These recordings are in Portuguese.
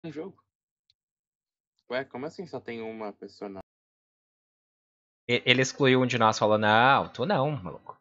Um jogo? Ué, como assim só tem uma personagem? Ele excluiu um de nós, falou, não, tu não, maluco.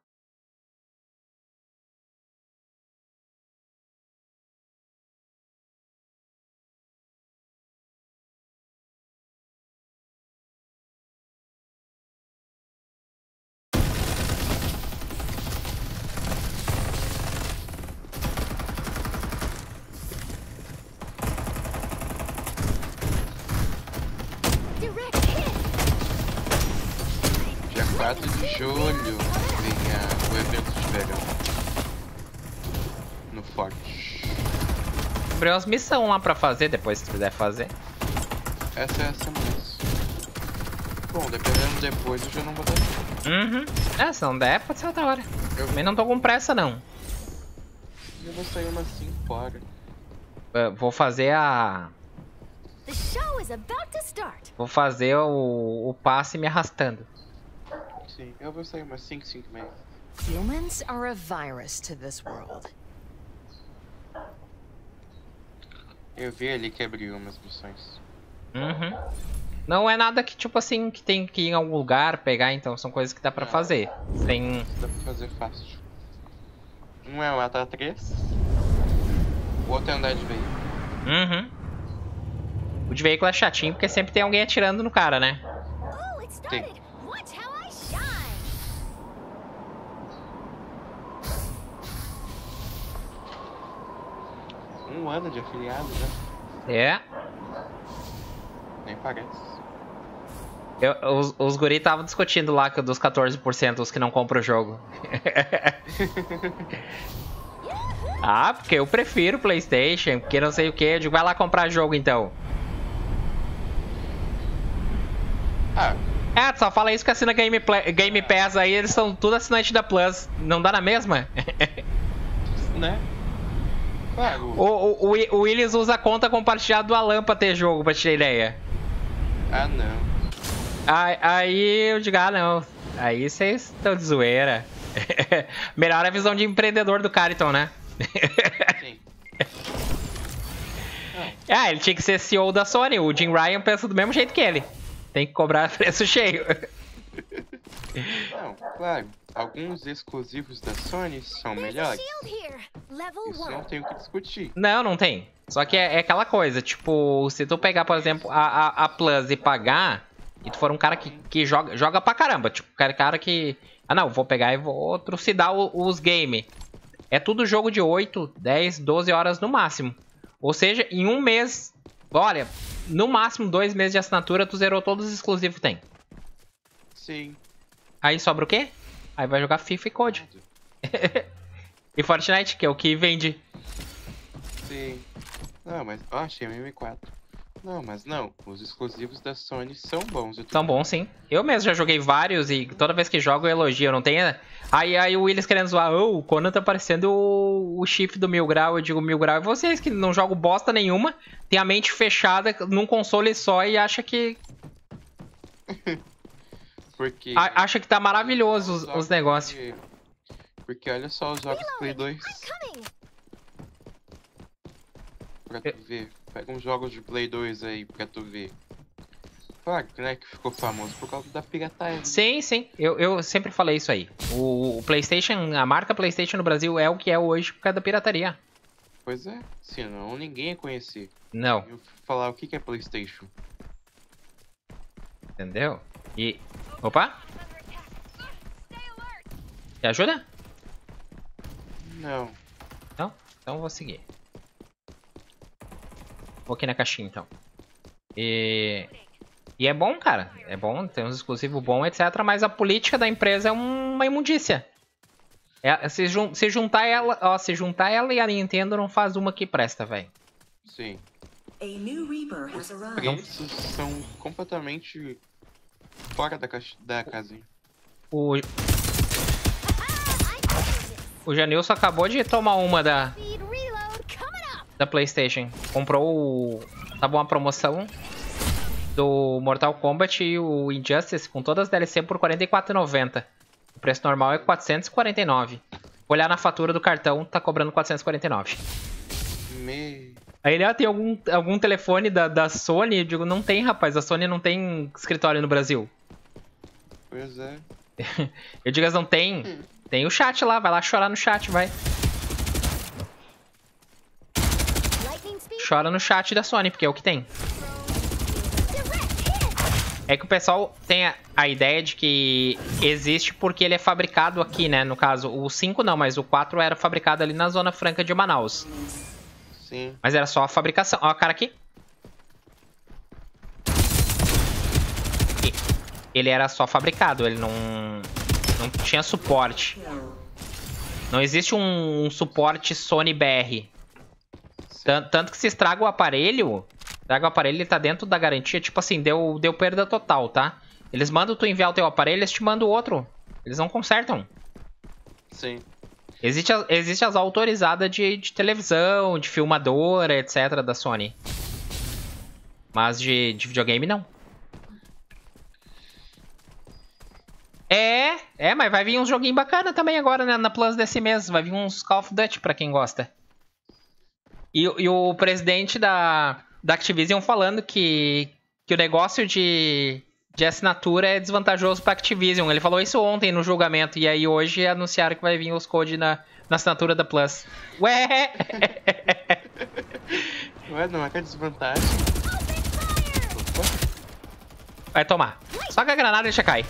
Dia 4 de julho vem o evento de verão. No Forte. Abriu umas missões lá pra fazer, depois se tu quiser fazer. Essa é essa mesmo. Bom, dependendo depois eu já não vou dar tempo. Uhum. Se não der, pode ser outra hora. Eu também não tô com pressa, não. Eu vou sair umas 5 horas. Vou fazer a... Vou fazer o passe me arrastando. Sim, eu vou sair umas 5, 5 e meia. Humans are a virus to this world. Eu vi ali que abriu umas missões. Uhum. Não é nada que, tipo assim, que tem que ir em algum lugar, pegar, então são coisas que dá pra fazer. Tem... Dá pra fazer fácil. Um é matar 3. O outro é andar de veículo. Uhum. O de veículo é chatinho, porque sempre tem alguém atirando no cara, né? Tem. Um ano de afiliado já. É. Nem parece. Os guri estavam discutindo lá que dos 14% os que não compram o jogo. Ah, porque eu prefiro PlayStation, porque não sei o que. Eu digo, vai lá comprar jogo então. Ah, Tu só fala isso que assina Game Pass aí, eles são tudo assinante da Plus. Não dá na mesma? né? Claro. O Willis usa a conta compartilhada do Alan pra ter jogo, pra te ter ideia. Ah, não. Aí eu digo, não. Aí vocês estão de zoeira. Melhor a visão de empreendedor do Cariton, né? Sim. Ele tinha que ser CEO da Sony. O Jim Ryan pensa do mesmo jeito que ele. Tem que cobrar preço cheio. Não, claro. Alguns exclusivos da Sony são melhores. Isso não tem o que discutir. Não tem. Só que é aquela coisa, tipo, se tu pegar, por exemplo, a Plus e pagar, e tu for um cara que joga pra caramba, tipo, cara que... Ah, não, vou pegar e vou trucidar os game. É tudo jogo de 8, 10, 12 horas no máximo. Ou seja, em um mês, olha, no máximo 2 meses de assinatura, tu zerou todos os exclusivos que tem. Sim. Aí sobra o quê? Aí vai jogar FIFA e COD. E Fortnite, que é o que vende. Sim. Não, mas... Ó, achei MM4. Não, mas não. Os exclusivos da Sony são bons. São bons, sim. Eu mesmo já joguei vários e toda vez que jogo eu elogio. Eu não tenho... Aí o Willis querendo zoar. O Conan tá parecendo o chifre do Mil Grau. Eu digo Mil Grau. E vocês que não jogam bosta nenhuma, tem a mente fechada num console só e acha que... Porque... Acha que tá maravilhoso os negócios. Porque olha só os jogos Play 2. Pra tu ver. Pega uns jogos de Play 2 aí pra tu ver. Claro, né, que ficou famoso por causa da pirataria. Sim. Eu sempre falei isso aí. O PlayStation, a marca PlayStation no Brasil é o que é hoje por causa da pirataria. Pois é. Senão ninguém ia conhecer. Não. Eu falar o que é PlayStation. Entendeu? E... Opa! Quer ajuda? Não. Não? Então eu vou seguir. Vou aqui na caixinha, então. E é bom, cara. É bom, tem uns exclusivos bons, etc. Mas a política da empresa é uma imundícia. Se juntar ela... Ó, se juntar ela e a Nintendo, não faz uma que presta, velho. Sim. Os Preços são completamente fora da casinha. O Janilson acabou de tomar uma da PlayStation. Comprou tava uma promoção do Mortal Kombat e o Injustice com todas as DLC por R$ 44,90. O preço normal é R$ 449. Olhar na fatura do cartão, tá cobrando R$ 449. Aí ele, tem algum telefone da Sony? Eu digo, não tem, rapaz. A Sony não tem escritório no Brasil. Pois é. Eu digo, não tem. Tem o chat lá, vai lá chorar no chat, vai. Chora no chat da Sony, porque é o que tem. É que o pessoal tem a ideia de que existe porque ele é fabricado aqui, né? No caso, o 5 não, mas o 4 era fabricado ali na Zona Franca de Manaus. Sim. Mas era só a fabricação. Ó, a cara aqui. Ele era só fabricado, ele não tinha suporte. Não existe um suporte Sony BR. Tanto que se estraga o aparelho, ele tá dentro da garantia, tipo assim, deu perda total, tá? Eles mandam tu enviar o teu aparelho, eles te mandam outro. Eles não consertam. Sim. Existe as autorizadas de televisão, de filmadora, etc. da Sony. Mas de videogame, não. Mas vai vir uns joguinhos bacanas também agora, né, na Plus desse mês. Vai vir uns Call of Duty pra quem gosta. E o presidente da Activision falando que o negócio de assinatura é desvantajoso pra Activision. Ele falou isso ontem no julgamento. E aí hoje anunciaram que vai vir os codes na assinatura da Plus. Ué! Ué, não é que é desvantagem? Vai tomar. Só que a granada deixa cair.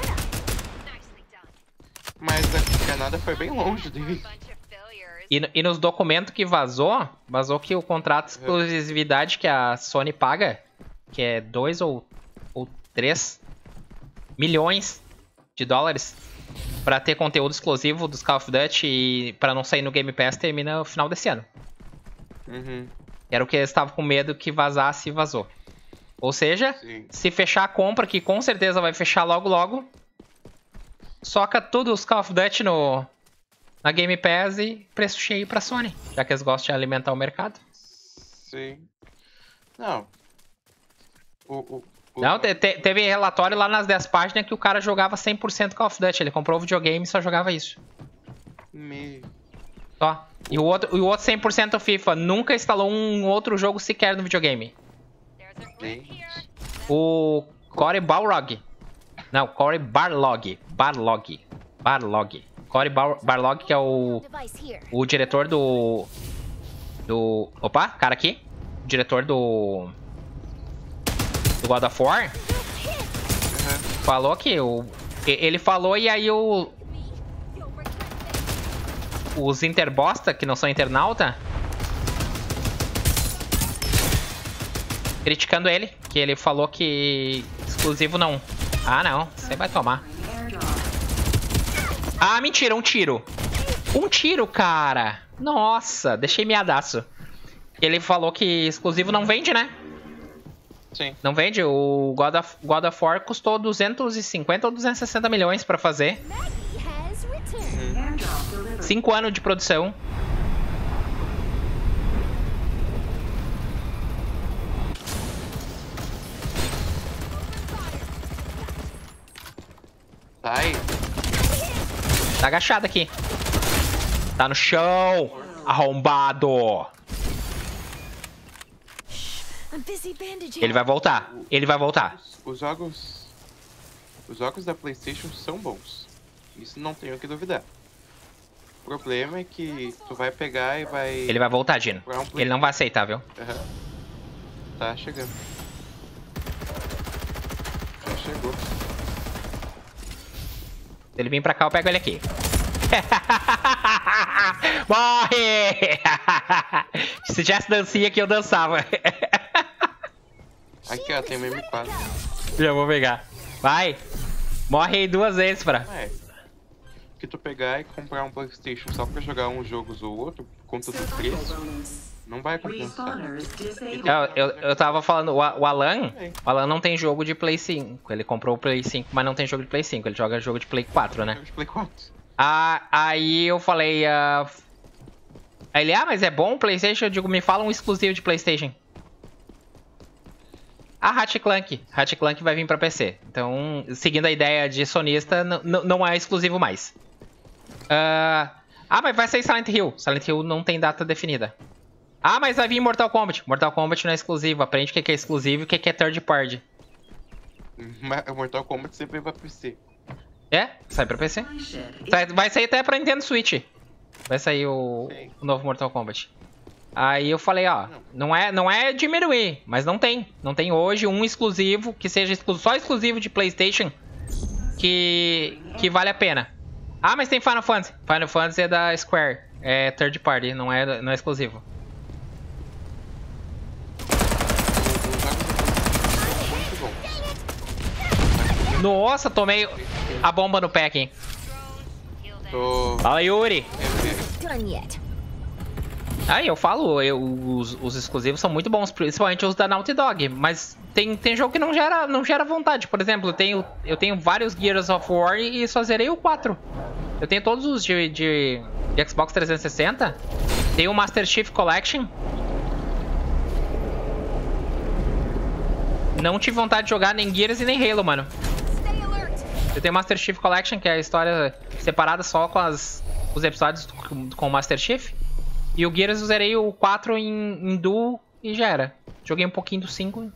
Mas a granada foi bem longe dele. E nos documentos que vazou que o contrato de exclusividade que a Sony paga, que é 2 ou 3 milhões de dólares pra ter conteúdo exclusivo dos Call of Duty e pra não sair no Game Pass, termina no final desse ano. Uhum. Era o que eles estavam com medo que vazasse e vazou. Ou seja, Sim. se fechar a compra, que com certeza vai fechar logo, soca tudo os Call of Duty na Game Pass e preço cheio pra Sony, já que eles gostam de alimentar o mercado. Sim. Não. Não, teve relatório lá nas 10 páginas que o cara jogava 100% Call of Duty. Ele comprou o videogame e só jogava isso. Só. E o outro 100% FIFA. Nunca instalou um outro jogo sequer no videogame. O Corey Balrog. Não, Corey Barlog. Corey Barlog, que é o diretor do... Opa, cara aqui. O diretor do God of War. Falou que ele falou e aí os interbosta, que não são internauta, criticando ele, que ele falou que exclusivo não. Ah, não, você vai tomar. Ah, mentira, um tiro. Um tiro, cara. Nossa, deixei miadaço. Ele falou que exclusivo não vende, né? Sim. Não vende. O God of War custou 250 ou 260 milhões pra fazer. 5 anos de produção. Tá aí. Tá agachado aqui. Tá no chão. Arrombado. Ele vai voltar. Ele vai voltar. Os jogos da PlayStation são bons. Isso não tenho o que duvidar. O problema é que tu vai pegar e vai... Ele vai voltar, Dino. Ele não vai aceitar, viu? Uhum. Tá chegando. Já chegou. Se ele vir pra cá, eu pego ele aqui. Morre! Se tivesse dancinha aqui, eu dançava. Aqui, ó, tem meme 4. Já vou pegar. Vai! Morre aí 2 vezes, pra. É. Que tu pegar e comprar um PlayStation só pra jogar uns jogos ou outro, por conta do preço, não vai compensar. Eu tava falando, o Alan não tem jogo de Play 5. Ele comprou o Play 5, mas não tem jogo de Play 5. Ele joga jogo de Play 4, né? Jogo de Play 4. Aí eu falei... Aí ele, mas é bom o PlayStation? Eu digo, me fala um exclusivo de PlayStation. Ratchet Clank. Ratchet Clank vai vir pra PC. Então, seguindo a ideia de sonista, não é exclusivo mais. Mas vai sair Silent Hill. Silent Hill não tem data definida. Ah, mas vai vir Mortal Kombat. Mortal Kombat não é exclusivo. Aprende o que é exclusivo e o que é third party. Mas o Mortal Kombat sempre vai pra PC. É? Sai pra PC. Vai sair até pra Nintendo Switch. Vai sair o novo Mortal Kombat. Aí eu falei, ó, não é diminuir, mas não tem. Não tem hoje um exclusivo que seja só exclusivo de PlayStation que vale a pena. Ah, mas tem Final Fantasy. Final Fantasy é da Square. É third party, não é exclusivo. Muito bom. Nossa, tomei a bomba no pé aqui. Fala, Yuri. Done yet. Aí eu falo, os exclusivos são muito bons, principalmente os da Naughty Dog, mas tem jogo que não gera vontade. Por exemplo, eu tenho vários Gears of War e só zerei o 4. Eu tenho todos os de Xbox 360. Tem o Master Chief Collection. Não tive vontade de jogar nem Gears e nem Halo, mano. Eu tenho Master Chief Collection, que é a história separada só com os episódios com o Master Chief. E o Gears eu zerei o 4 em duo e já era. Joguei um pouquinho do 5.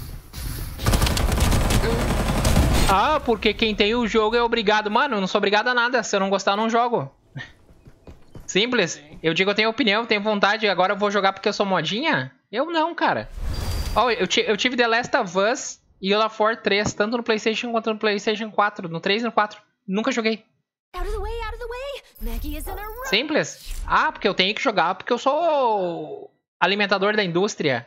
Ah, porque quem tem o jogo é obrigado. Mano, eu não sou obrigado a nada. Se eu não gostar, eu não jogo. Simples. Eu digo, eu tenho opinião, eu tenho vontade. Agora eu vou jogar porque eu sou modinha? Eu não, cara. Ó, eu tive The Last of Us e God of War 3, tanto no PlayStation quanto no PlayStation 4. No 3 e no 4. Nunca joguei. Out of the way, out of the way. Maggie is in a rush. Simples. Ah, porque eu tenho que jogar, porque eu sou alimentador da indústria.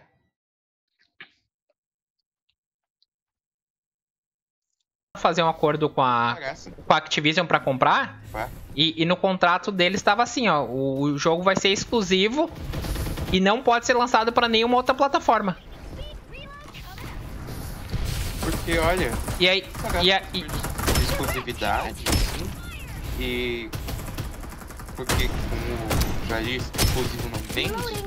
Fazer um acordo com a Activision pra comprar. E no contrato deles estava assim, ó. O jogo vai ser exclusivo e não pode ser lançado pra nenhuma outra plataforma. Porque, olha... E aí... exclusividade, assim, e... Porque, como já disse, exclusivo não vende...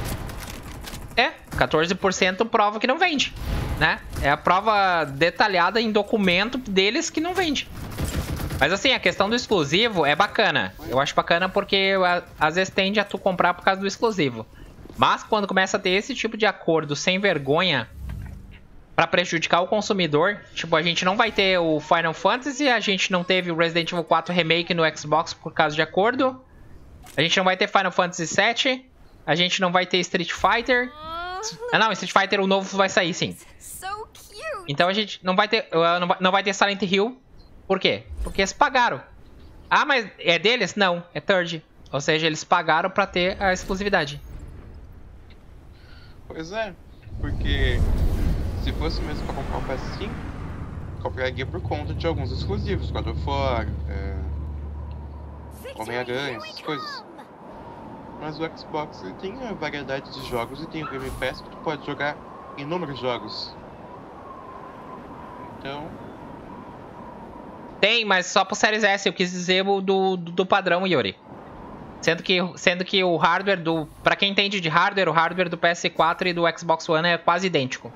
14% prova que não vende, né? É a prova detalhada em documento deles que não vende. Mas assim, a questão do exclusivo é bacana. Eu acho bacana porque às vezes tende a tu comprar por causa do exclusivo. Mas quando começa a ter esse tipo de acordo sem vergonha pra prejudicar o consumidor, tipo, a gente não vai ter o Final Fantasy, a gente não teve o Resident Evil 4 Remake no Xbox por causa de acordo, a gente não vai ter Final Fantasy 7, a gente não vai ter Street Fighter. Ah, não, Street Fighter o novo vai sair, sim. Então a gente não vai ter Silent Hill. Por quê? Porque eles pagaram. Ah, mas é deles? Não, é third. Ou seja, eles pagaram pra ter a exclusividade. Pois é, porque se fosse mesmo pra comprar um PS5, compraria por conta de alguns exclusivos, God of War, Homem-Aranha, essas coisas. Mas o Xbox ele tem a variedade de jogos e tem o Game Pass que tu pode jogar inúmeros jogos. Então... Tem, mas só pro Series S. Eu quis dizer o do padrão, Yuri. Sendo que o hardware do... Pra quem entende de hardware, o hardware do PS4 e do Xbox One é quase idêntico.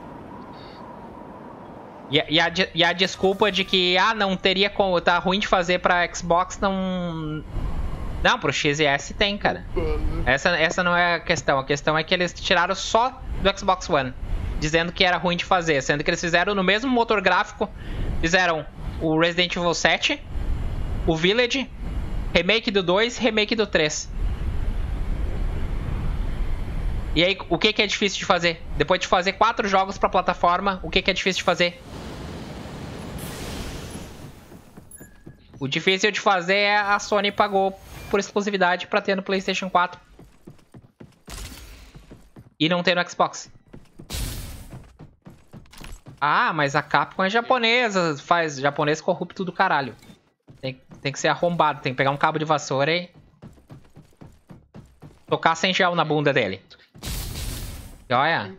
E a desculpa de que, não teria como... Tá ruim de fazer pra Xbox, não... Não, pro X e S tem, cara. Essa não é a questão. A questão é que eles tiraram só do Xbox One, dizendo que era ruim de fazer. Sendo que eles fizeram no mesmo motor gráfico. Fizeram o Resident Evil 7, o Village, remake do 2, remake do 3. E aí, o que é difícil de fazer? Depois de fazer 4 jogos pra plataforma, o que é difícil de fazer? O difícil de fazer é a Sony pagou por exclusividade pra ter no PlayStation 4 e não ter no Xbox. Ah, mas a Capcom é japonesa, faz japonês corrupto do caralho. Tem que ser arrombado, tem que pegar um cabo de vassoura e tocar sem gel na bunda dele. E olha.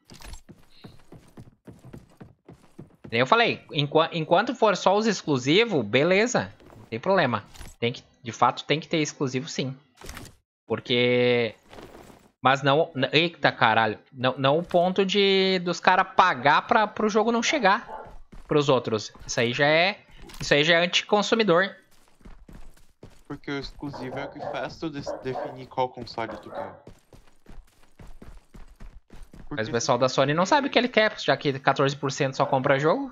Eu falei, enquanto for só os exclusivos, beleza, não tem problema. De fato tem que ter exclusivo sim. Porque... Mas não... Eita caralho. Não o ponto dos caras pagar pro jogo não chegar pros outros. Isso aí já é anticonsumidor. Porque o exclusivo é o que faz tu definir qual console tu quer. Mas o pessoal da Sony não sabe o que ele quer, já que 14% só compra jogo.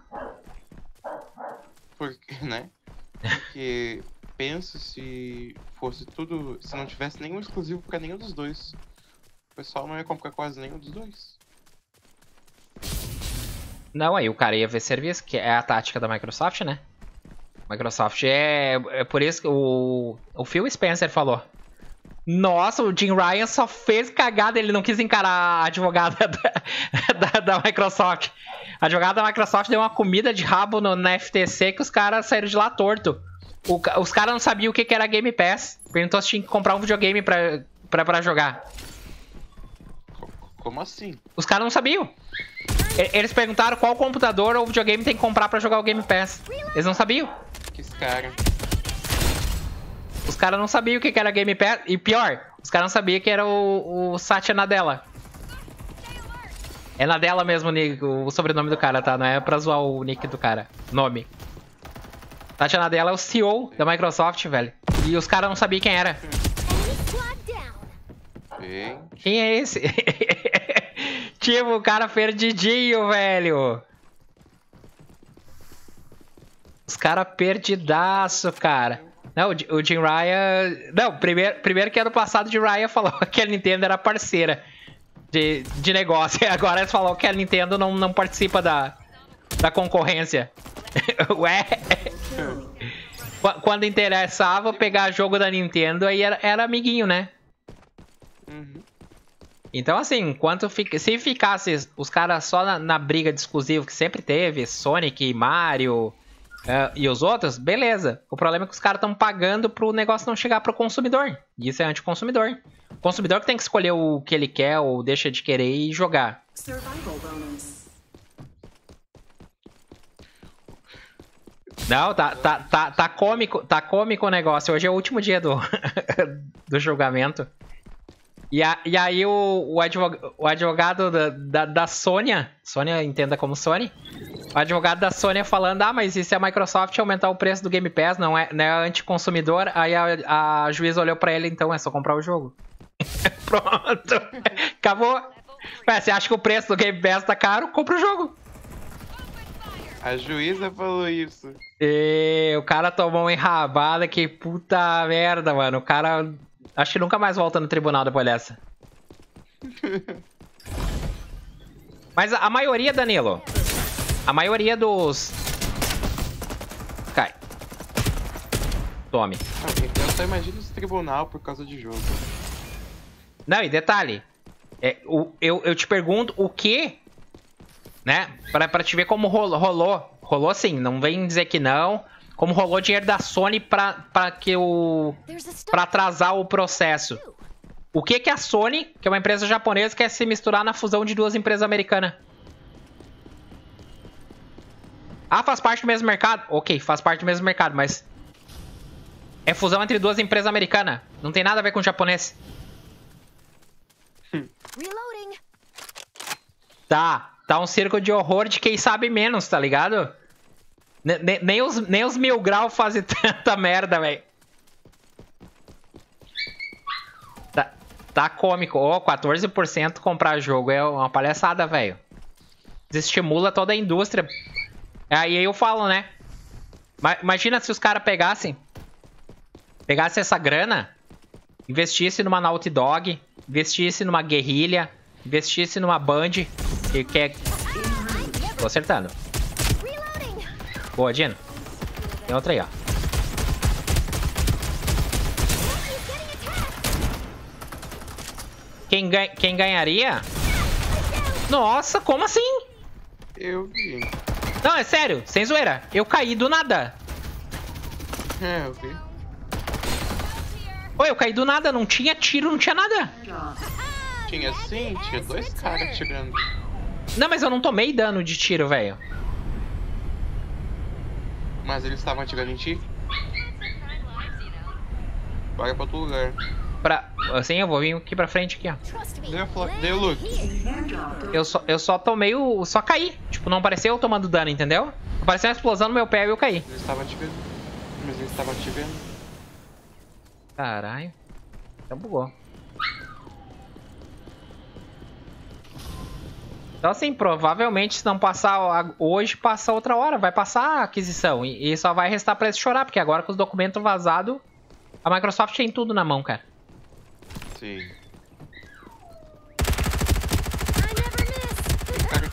Porque, né? Porque pensa se fosse tudo. Se não tivesse nenhum exclusivo pra nenhum dos dois. O pessoal não ia comprar quase nenhum dos dois. Não, aí o cara ia ver serviço, que é a tática da Microsoft, né? Microsoft é por isso que o Phil Spencer falou. Nossa, o Jim Ryan só fez cagada, ele não quis encarar a advogada da Microsoft. A advogada da Microsoft deu uma comida de rabo na FTC que os caras saíram de lá torto. Os caras não sabiam o que era Game Pass. Perguntou se tinha que comprar um videogame pra jogar. Como assim? Os caras não sabiam. Eles perguntaram qual computador ou videogame tem que comprar pra jogar o Game Pass. Eles não sabiam. Que esse cara. Os caras não sabiam o que era Game Pass. E pior, os caras não sabiam que era o Satya Nadella. É Nadella mesmo o sobrenome do cara, tá? Não é pra zoar o nick do cara. Nome. Satya Nadella é o CEO da Microsoft, velho. E os caras não sabiam quem era. Quem é esse? Tipo, o cara perdidinho, velho. Os caras perdidaço, cara. Não, o Jim Ryan... Não, primeiro que ano passado o Jim Ryan falou que a Nintendo era parceira de negócio. Agora eles falaram que a Nintendo não participa da concorrência. Ué? Quando interessava pegar jogo da Nintendo, aí era amiguinho, né? Uhum. Então, assim, se ficasse os caras só na briga de exclusivo que sempre teve, Sonic, Mario e os outros, beleza. O problema é que os caras estão pagando pro negócio não chegar pro consumidor. E isso é anticonsumidor. O consumidor que tem que escolher o que ele quer ou deixa de querer e jogar. Não, tá cômico o negócio. Hoje é o último dia do julgamento. E aí o advogado da Sônia entenda como Sony, o advogado da Sônia falando, mas e se a Microsoft aumentar o preço do Game Pass, não é anticonsumidor? Aí a juíza olhou pra ele, então é só comprar o jogo. Pronto, acabou. Você acha que o preço do Game Pass tá caro? Compra o jogo. A juíza falou isso. E o cara tomou uma enrabada, que puta merda, mano. O cara... Acho que nunca mais volta no tribunal depois dessa. Mas a maioria, Danilo... A maioria dos... Cai. Tome. Eu só imagino esse tribunal por causa de jogo. Não, e detalhe. Eu te pergunto o que... Né? Pra te ver como rolou. Rolou sim, não vem dizer que não... Como rolou dinheiro da Sony pra atrasar o processo. O que a Sony, que é uma empresa japonesa, quer se misturar na fusão de duas empresas americanas? Faz parte do mesmo mercado? Ok, faz parte do mesmo mercado, mas... É fusão entre duas empresas americanas. Não tem nada a ver com o japonês. Reloading. Tá um circo de horror de quem sabe menos, tá ligado? Nem os 1000 graus fazem tanta merda, velho. Tá cômico. 14% comprar jogo é uma palhaçada, velho. Desestimula toda a indústria. Aí eu falo, né? Imagina se os caras pegassem essa grana, investisse numa Naughty Dog, investisse numa Guerrilla, investisse numa Band, que é... Tô acertando. Boa, Dino. Tem outra aí, ó. Quem ganharia? Nossa, como assim? Eu vi. Não, é sério, sem zoeira. Eu caí do nada. Eu vi. Oi, eu caí do nada, não tinha tiro, não tinha nada. Tinha sim, tinha dois caras tirando. Não, mas eu não tomei dano de tiro, velho. Mas eles estavam atirando em ti? Bora pra outro lugar. Assim, eu vou vir aqui pra frente, aqui, ó. Deu loot. Eu só tomei o... Só caí. Tipo, não apareceu eu tomando dano, entendeu? Apareceu uma explosão no meu pé e eu caí. Eles estavam atirando. Mas eles estavam atirando. Caralho. Então bugou. Então assim, provavelmente se não passar hoje, passa outra hora. Vai passar a aquisição. E só vai restar pra eles chorar. Porque agora com os documentos vazados, a Microsoft tem tudo na mão, cara. Sim. I never miss. Cara,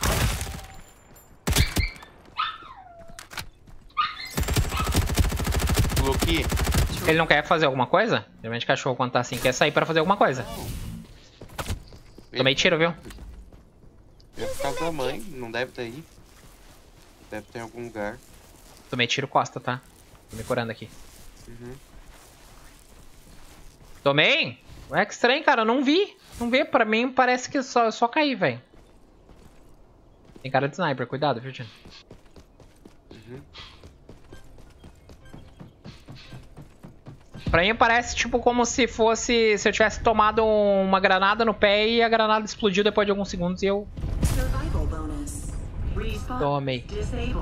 pulou aqui. Ele não quer fazer alguma coisa? Geralmente cachorro quando tá assim, quer sair pra fazer alguma coisa. Tomei tiro, viu? É por causa da mãe, não deve estar aí. Deve ter em algum lugar. Tomei tiro costa, tá? Tô me curando aqui. Uhum. Tomei? Ué, que estranho, cara. Eu não vi. Não vi. Pra mim parece que só caí, velho. Tem cara de sniper. Cuidado, viu, Tino? Uhum. Pra mim parece tipo como se fosse... Se eu tivesse tomado uma granada no pé e a granada explodiu depois de alguns segundos e eu... Survival bonus. Respawn Tomei. disabled.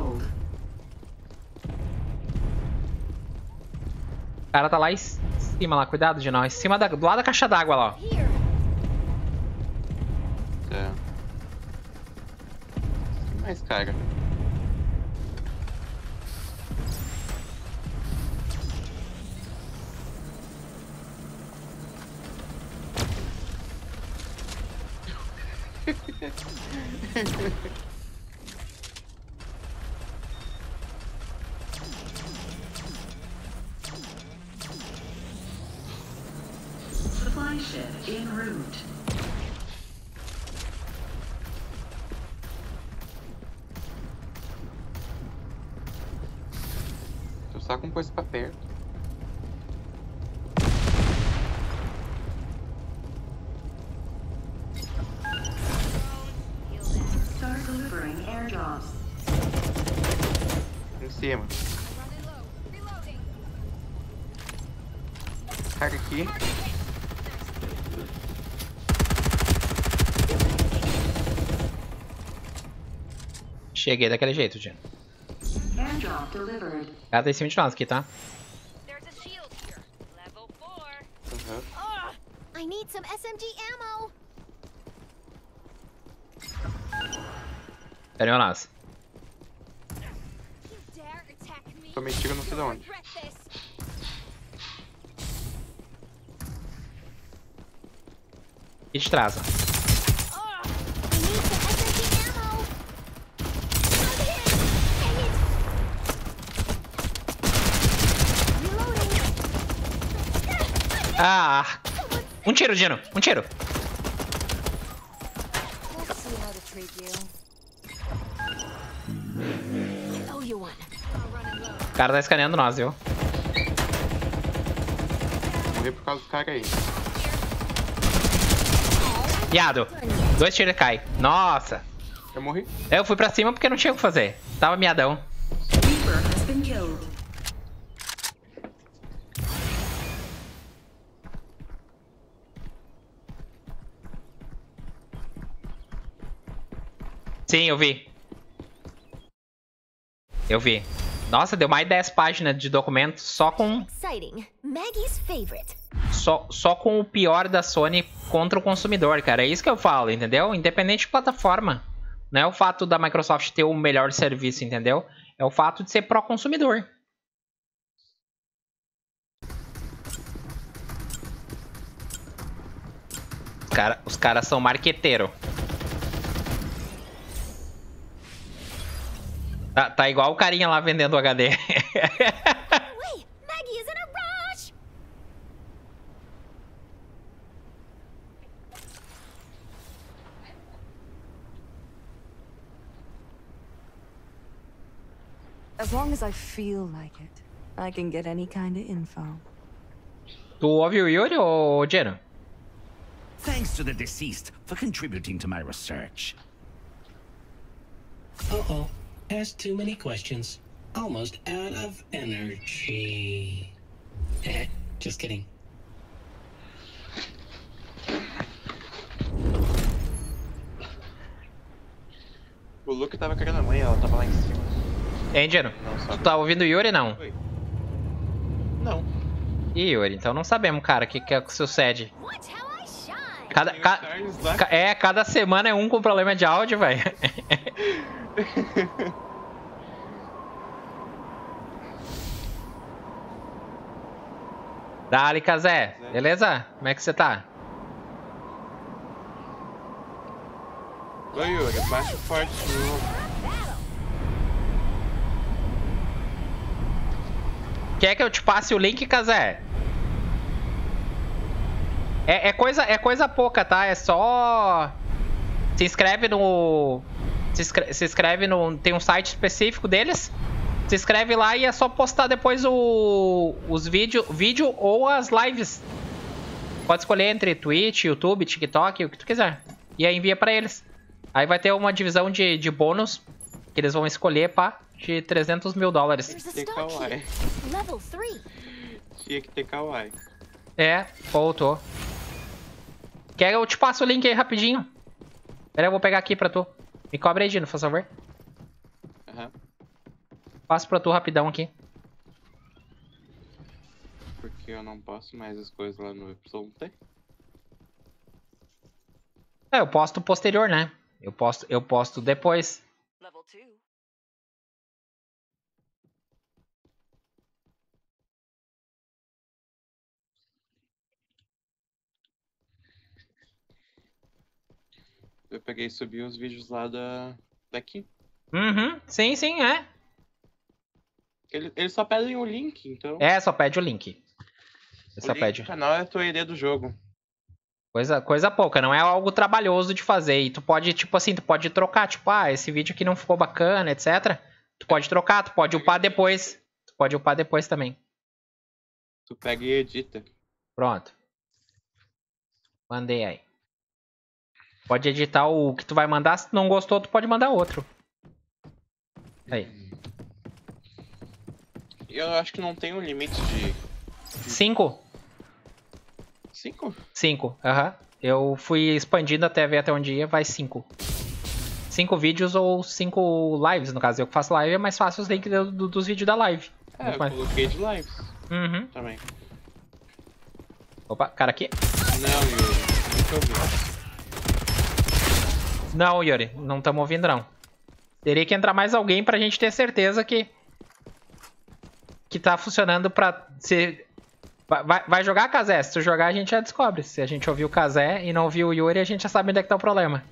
O cara tá lá em cima, lá. Cuidado, Dinão. Em cima do lado da caixa d'água lá, ó. Here. É. Tem mais cara. Supply ship en route. Tô só com coisa pra perto. Start delivering airdrops. Em cima. Cara aqui. Cheguei daquele jeito, Dino. Airdrop delivered. O cara tá em cima de nós aqui, tá? There's a shield here. Level 4. Uhum. I need some SMG ammo. Pera aí, nós. You dare attack me? Tomei tiro não sei de You'll onde. regret this. E de trás, ó. I need some SMG ammo. I'm hit. Dang it. Reloading. Ah! Um tiro, Dino. Um tiro. Let's see how to treat you. I owe you one. I'll run and load. O cara tá escaneando nós, viu? Morri por causa do cara aí. Viado. 2 tiros e cai. Nossa. Eu morri. Eu fui pra cima porque não tinha o que fazer. Tava miadão. Reaper has been killed. Sim, eu vi. Eu vi. Nossa, deu mais 10 páginas de documento só com Exciting. Maggie's favorite. só com o pior da Sony contra o consumidor, cara. É isso que eu falo, entendeu? Independente de plataforma. Não é o fato da Microsoft ter o melhor serviço, entendeu? É o fato de ser pró-consumidor. Os caras são marqueteiros. Tá igual o carinha lá vendendo o HD. Wait, Maggie is in a rush. As long as I feel like it, I can get any kind of info. Tu ouve o Yuri ou Jeno? Thanks to the deceased for contributing to my research. Uh-oh. Asked too many questions. Almost out of energy. Just kidding. O Luke tava querendo a mãe, ela tava lá em cima. Hein, Jeno? Não, Tu sabe? tá ouvindo o Yuri, não? Oi. Não. Ih, Yuri, então não sabemos, cara, o que sucede. Watch how I shine. Cada semana é um com problema de áudio, velho. Dali, Kazé. Beleza? Como é que você tá? Oi, Yuri, baixa forte de novo. Quer que eu te passe o link, Kazé? É coisa pouca, tá? É só... Se inscreve no... Se inscreve no... Tem um site específico deles. Se inscreve lá e é só postar depois os vídeo ou as lives. Pode escolher entre Twitch, YouTube, TikTok, o que tu quiser. E aí envia pra eles. Aí vai ter uma divisão de bônus que eles vão escolher, pá, de $300 mil. Tinha kawaii. Tinha que ter kawaii. É, voltou. Quer eu te passo o link aí rapidinho? Pera aí, eu vou pegar aqui pra tu. Me cobre aí, Dino, por favor. Aham. Passo pra tu rapidão aqui. Porque eu não posto mais as coisas lá no YT. É, eu posto posterior, né? Eu posto depois. Level 2. Eu peguei e subi os vídeos lá daqui. Uhum, sim, é. Eles só pedem o link, então. É, só pede o link. O Só link pede. do canal é a tua ID do jogo. Coisa pouca, não é algo trabalhoso de fazer. E tu pode, tipo assim, tu pode trocar, tipo, esse vídeo aqui não ficou bacana, etc. Tu pode trocar, tu pode upar depois. Tu pode upar depois também. Tu pega e edita. Pronto. Mandei aí. Pode editar o que tu vai mandar. Se tu não gostou, tu pode mandar outro. Aí. Eu acho que não tem um limite de... 5? 5? 5, aham. Eu fui expandindo até ver até onde ia, vai 5. 5 vídeos ou 5 lives, no caso. Eu que faço live, é mais fácil os links dos vídeos da live. É, eu coloquei de lives. Uhum. Também. Opa, cara aqui. Não, Yuri. Nunca ouvi. Não, Yuri, não estamos ouvindo, não. Teria que entrar mais alguém pra gente ter certeza que tá funcionando pra ser... Vai jogar, Kazé? Se tu jogar, a gente já descobre. Se a gente ouvir o Kazé e não ouvir o Yuri, a gente já sabe onde é que tá o problema.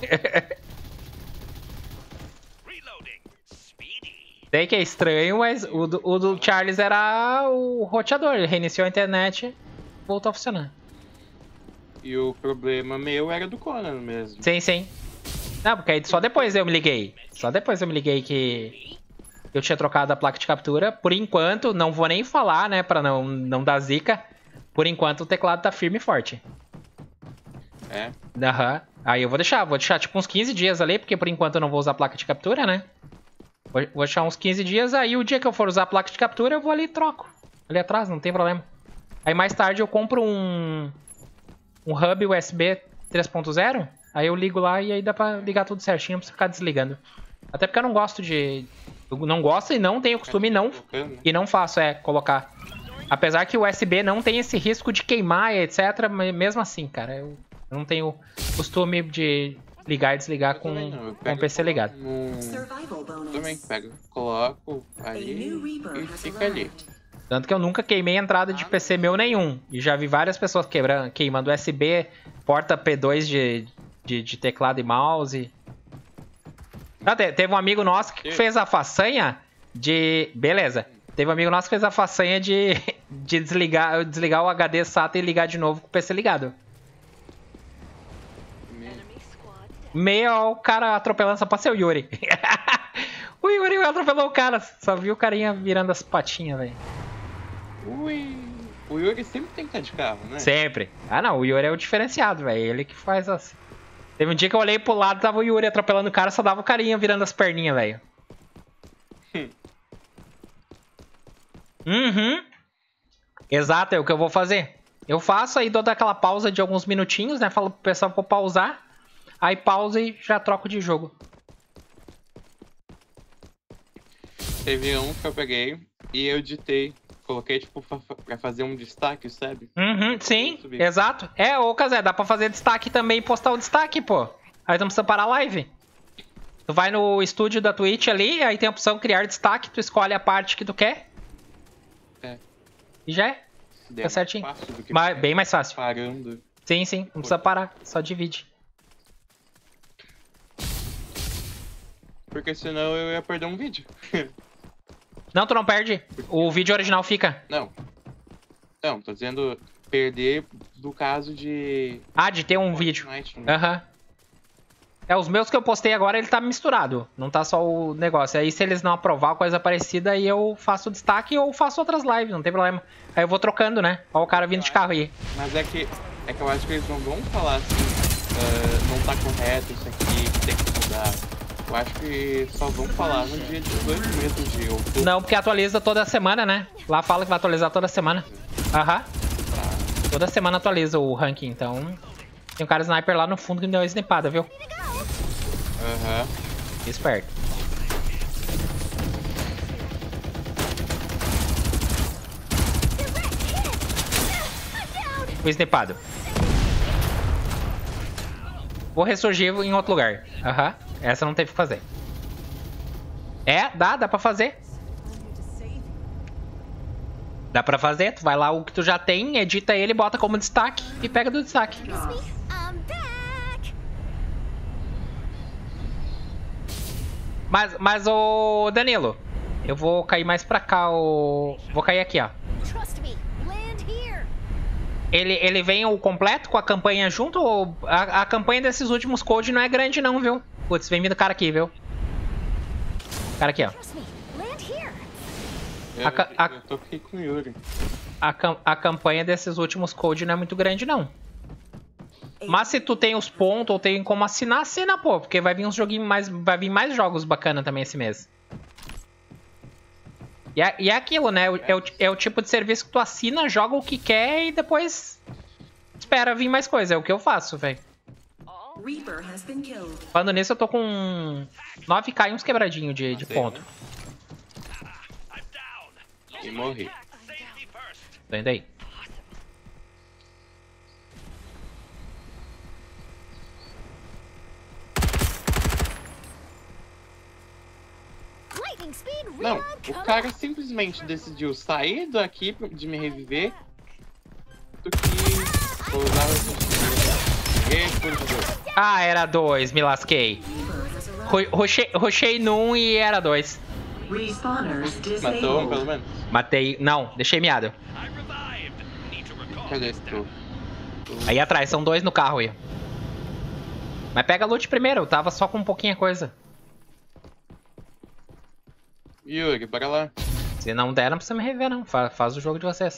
Sei que é estranho, mas o do Charles era o roteador. Ele reiniciou a internet e voltou a funcionar. E o problema meu era do Conan mesmo. Sim. Não, porque aí só depois eu me liguei. Só depois eu me liguei que eu tinha trocado a placa de captura. Por enquanto, não vou nem falar, né, pra não dar zica. Por enquanto o teclado tá firme e forte. É? Aham. Aí eu vou deixar tipo uns 15 dias ali, porque por enquanto eu não vou usar a placa de captura, né? Vou deixar uns 15 dias, aí o dia que eu for usar a placa de captura eu vou ali e troco. Ali atrás, não tem problema. Aí mais tarde eu compro um hub USB 3.0, aí eu ligo lá e aí dá pra ligar tudo certinho pra você ficar desligando. Até porque eu não gosto de... Eu não gosto e não tenho costume e não faço, colocar. Apesar que o USB não tem esse risco de queimar e etc, mas mesmo assim, cara, eu não tenho costume de ligar e desligar com o PC ligado. Também pego, coloco ali e fica ali. Tanto que eu nunca queimei entrada de PC meu nenhum. E já vi várias pessoas queimando USB, porta P2 de teclado e mouse. Teve um amigo nosso que fez a façanha de... Beleza. Teve um amigo nosso que fez a façanha de desligar o HD SATA e ligar de novo com o PC ligado. Meio o cara atropelando, só pode ser o Yuri. O Yuri atropelou o cara. Só viu o carinha virando as patinhas, velho. Ui, o Yuri sempre tem que estar de carro, né? Sempre. Ah não, o Yuri é o diferenciado, velho. Ele que faz assim. Teve um dia que eu olhei pro lado, tava o Yuri atropelando o cara, só dava o carinha virando as perninhas, velho. Exato, é o que eu vou fazer. Eu faço, aí dou daquela pausa de alguns minutinhos, né? Falo pro pessoal pra pausar. Aí pausa e já troco de jogo. Teve um que eu peguei e eu editei Coloquei, tipo, pra fazer um destaque, sabe? Uhum, sim, Subir. exato. Ô Kazé, dá pra fazer destaque também e postar o destaque, pô. Aí tu não precisa parar a live. Tu vai no estúdio da Twitch ali, aí tem a opção criar destaque, tu escolhe a parte que tu quer. É. E já é. Fica Fica certinho. Fácil do que Bem mais fácil. parando. Sim, sim, não precisa parar, só divide. Porque senão eu ia perder um vídeo. Não, tu não perde. O vídeo original fica. Não. Não, tô dizendo perder do caso de... Ah, de ter um vídeo. Fortnite, né? Aham. Os meus que eu postei agora, ele tá misturado. Não tá só o negócio. Aí se eles não aprovar coisa parecida, aí eu faço destaque ou faço outras lives, não tem problema. Aí eu vou trocando, né? Ó o cara vindo de carro aí. Mas é que eu acho que eles não vão falar assim, não tá correto isso aqui, tem que mudar. Eu acho que só vão falar no dia 18 mesmo de outubro. Não, porque atualiza toda semana, né? Lá fala que vai atualizar toda semana. Aham. Toda semana atualiza o ranking, então... Tem um cara sniper lá no fundo que me deu uma snipada, viu? Aham. Esperto. Fui snipado. Vou ressurgir em outro lugar. Aham. Essa não teve o que fazer. Dá pra fazer. Dá pra fazer, tu vai lá o que tu já tem, edita ele, bota como destaque e pega do destaque. I'm back. Mas ô Danilo, eu vou cair mais pra cá, vou cair aqui, ó. Trust me. Land here. Ele vem o completo com a campanha junto ou a campanha desses últimos code não é grande não, viu? Putz, vem vindo cara aqui, viu? Cara aqui, ó. Trust me. Land here. Eu tô aqui com o Yuri. A campanha desses últimos code não é muito grande, não. Mas se tu tem os pontos ou tem como assinar, assina, pô. Porque vai vir uns joguinhos mais. Vai vir mais jogos bacana também esse mês. E é aquilo, né? É o tipo de serviço que tu assina, joga o que quer e depois espera vir mais coisa. É o que eu faço, velho. Reaper has been killed. Falando nisso, eu tô com 9k e uns quebradinhos de ponto. E morri. Tô indo aí. Lightning speed. Não, Reload. o cara simplesmente decidiu sair daqui de me reviver do que vou usar o Ah, era 2, me lasquei. Rushei num e era 2. Respawners Matou um, pelo disabled. menos? Matei. Não, deixei miado. Cadê tu? Aí atrás, são 2 no carro aí. Mas pega a loot primeiro, eu tava só com pouquinha coisa. Yuri, bora lá. Se não der, não precisa me rever, não. Faz o jogo de vocês.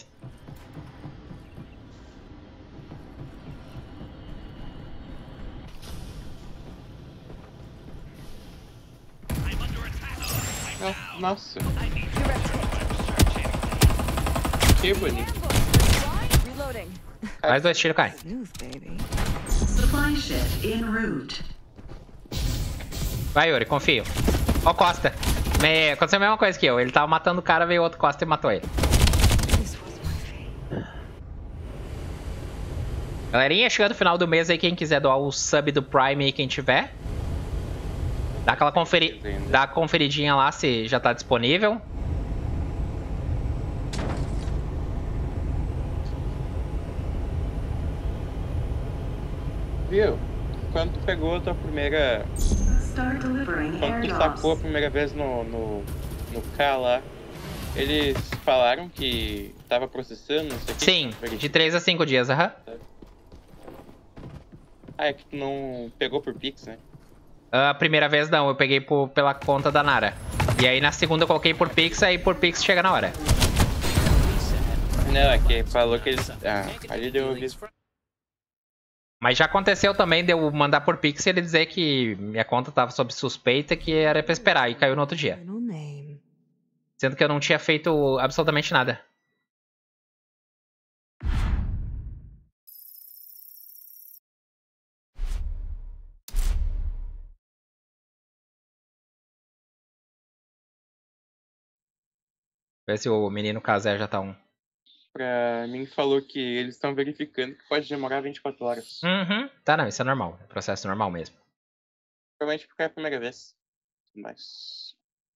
Ah, nossa. Que bonito. Reloading. Mais 2 tiros caem. Smooth, baby. Supply ship en route. Vai, Yuri, confio. Ó, Costa. Aconteceu a mesma coisa que eu. Ele tava matando o cara, veio outro Costa e matou ele. This was my fate. Galerinha, chegando no final do mês aí, quem quiser doar o sub do Prime aí, quem tiver. Dá aquela dá uma conferidinha lá se já tá disponível. Viu? Quando tu pegou a tua primeira... Start delivering Quando tu airdrops. sacou a primeira vez no K lá, eles falaram que tava processando isso aqui? Sim, de 3 a 5 dias, aham. Ah, é que tu não pegou por Pix, né? A primeira vez não, eu peguei pela conta da Nara. E aí na segunda eu coloquei por Pix, aí por Pix chega na hora. Não, é que falou que eles... Ah, ali deu aviso. Mas já aconteceu também de eu mandar por Pix e ele dizer que minha conta tava sob suspeita, que era pra esperar, e caiu no outro dia. Final name. Sendo que eu não tinha feito absolutamente nada. Ver se o menino Kazé já tá um. Pra mim falou que eles estão verificando que pode demorar 24 horas. Uhum. Tá, não, isso é normal. É processo normal mesmo. Provavelmente porque é a primeira vez. Mas.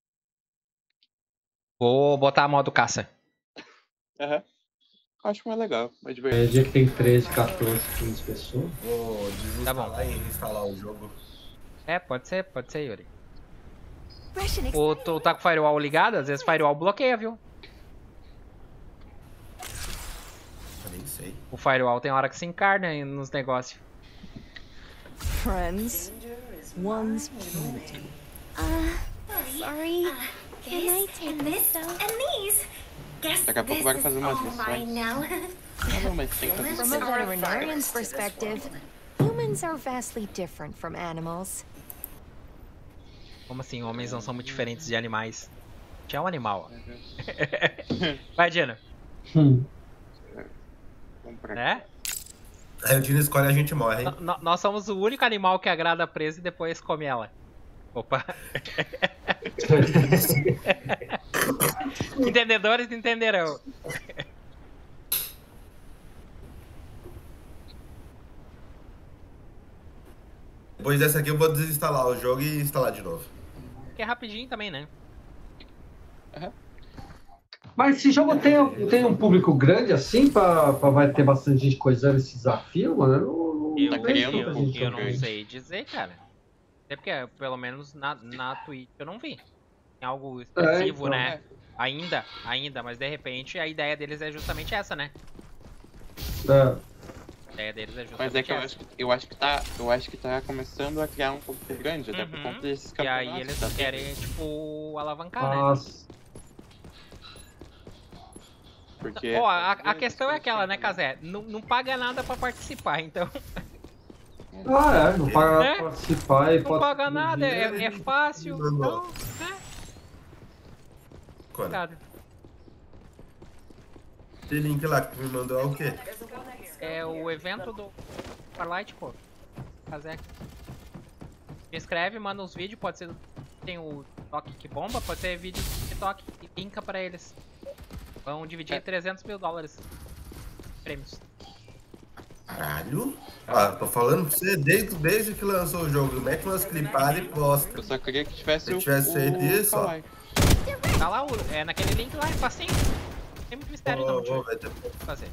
Vou botar a modo caça. Aham. Acho mais legal, mais É divertido. dia que tem 13, 14, 15 pessoas. Vou Tá bom. desinstalar e instalar o jogo. É, pode ser, Yuri. Fresh and O, tu tá com o firewall ligado? Às vezes o firewall bloqueia, viu? Eu nem sei. O firewall tem hora que se encarna aí nos negócios. Friends, one's plenty. sorry. Can I take this and these? Guess Daqui a pouco vai fazer umas missões. now. Ah, não, mas tem que fazer From a missões. veterinarian's perspective, humans are vastly different from animals. Como assim, homens não são muito diferentes de animais? Já é um animal, ó. Vai, Dino. Vamos pra cá. Né? Aí o Dino escolhe e a gente morre, hein? Nós somos o único animal que agrada a presa e depois come ela. Opa. Entendedores entenderão. Depois dessa aqui eu vou desinstalar o jogo e instalar de novo. Que é rapidinho também, né? Mas esse jogo tem um público grande assim pra vai ter bastante gente coisando esse desafio, mano? Eu, Tá criando eu, um pouco eu não grande. sei dizer, cara. Até porque, pelo menos na Twitch eu não vi. Tem algo exclusivo, então. né? Ainda, mas de repente a ideia deles é justamente essa, né? É. A ideia deles é Mas justamente é que essa. eu acho que tá começando a criar um pouco grande, até por Uhum. conta desses E campeonatos. aí eles tá? querem, tipo, alavancar, né? Nossa. Porque Ó, a questão é aquela, né, Kazé? Não paga nada pra participar, então. Não paga É? pra participar e Não pode. paga nada, é fácil. Então, né? Quando? Cara, Esse link lá que tu me mandou é o quê? é o evento do Starlight, pô. Kazé. Me escreve, manda uns vídeos, pode ser. Tem o TikTok que bomba, pode ser vídeo do TikTok e linka pra eles. Vão dividir $300 mil prêmios. Caralho? Ah, tô falando pra você desde que lançou o jogo. Mete umas clipadas e posta. eu só queria que tivesse Se tivesse feito isso, ó. Kawaii. Tá lá, é naquele link lá, é facinho. Tem muito mistério não, tio. Vai ter pouco. Fazer.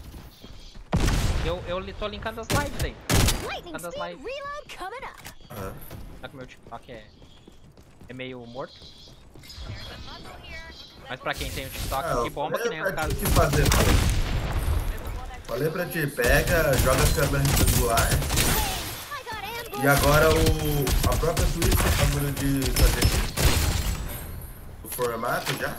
Eu tô linkando as lives aí. Lightning Cada speed slide. reload coming up. Aham. Só que o meu TikTok é meio morto. Mas pra quem tem o TikTok que bomba, que nem o caso. O que fazer? Falei pra ti, pega, joga a câmera retangular. I got ambush. E agora a própria Twitch tá falando de fazer o formato já.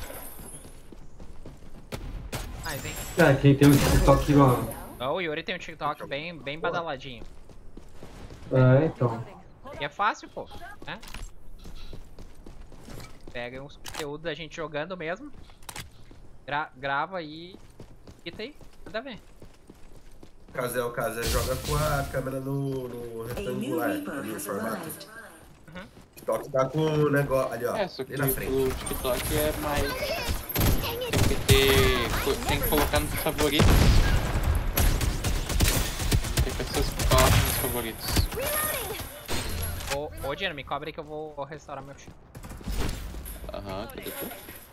Mas, hein? Quem tem um TikTok, mano. O Yuri tem um TikTok bem badaladinho. Então. E é fácil, pô. Né? Pega uns conteúdos da gente jogando mesmo. Grava aí. E tem. Nada a ver. O Kazé joga com a câmera no A new retangular, Reaper ali o has formato. arrived. O TikTok tá com o negócio ali, ó. É, só que ali na frente. o TikTok é mais. Tem que colocar nos favoritos. Tem pessoas que colocam nos favoritos. Ô Dino, me cobre aí que eu vou restaurar meu chip. Aham, cadê tu?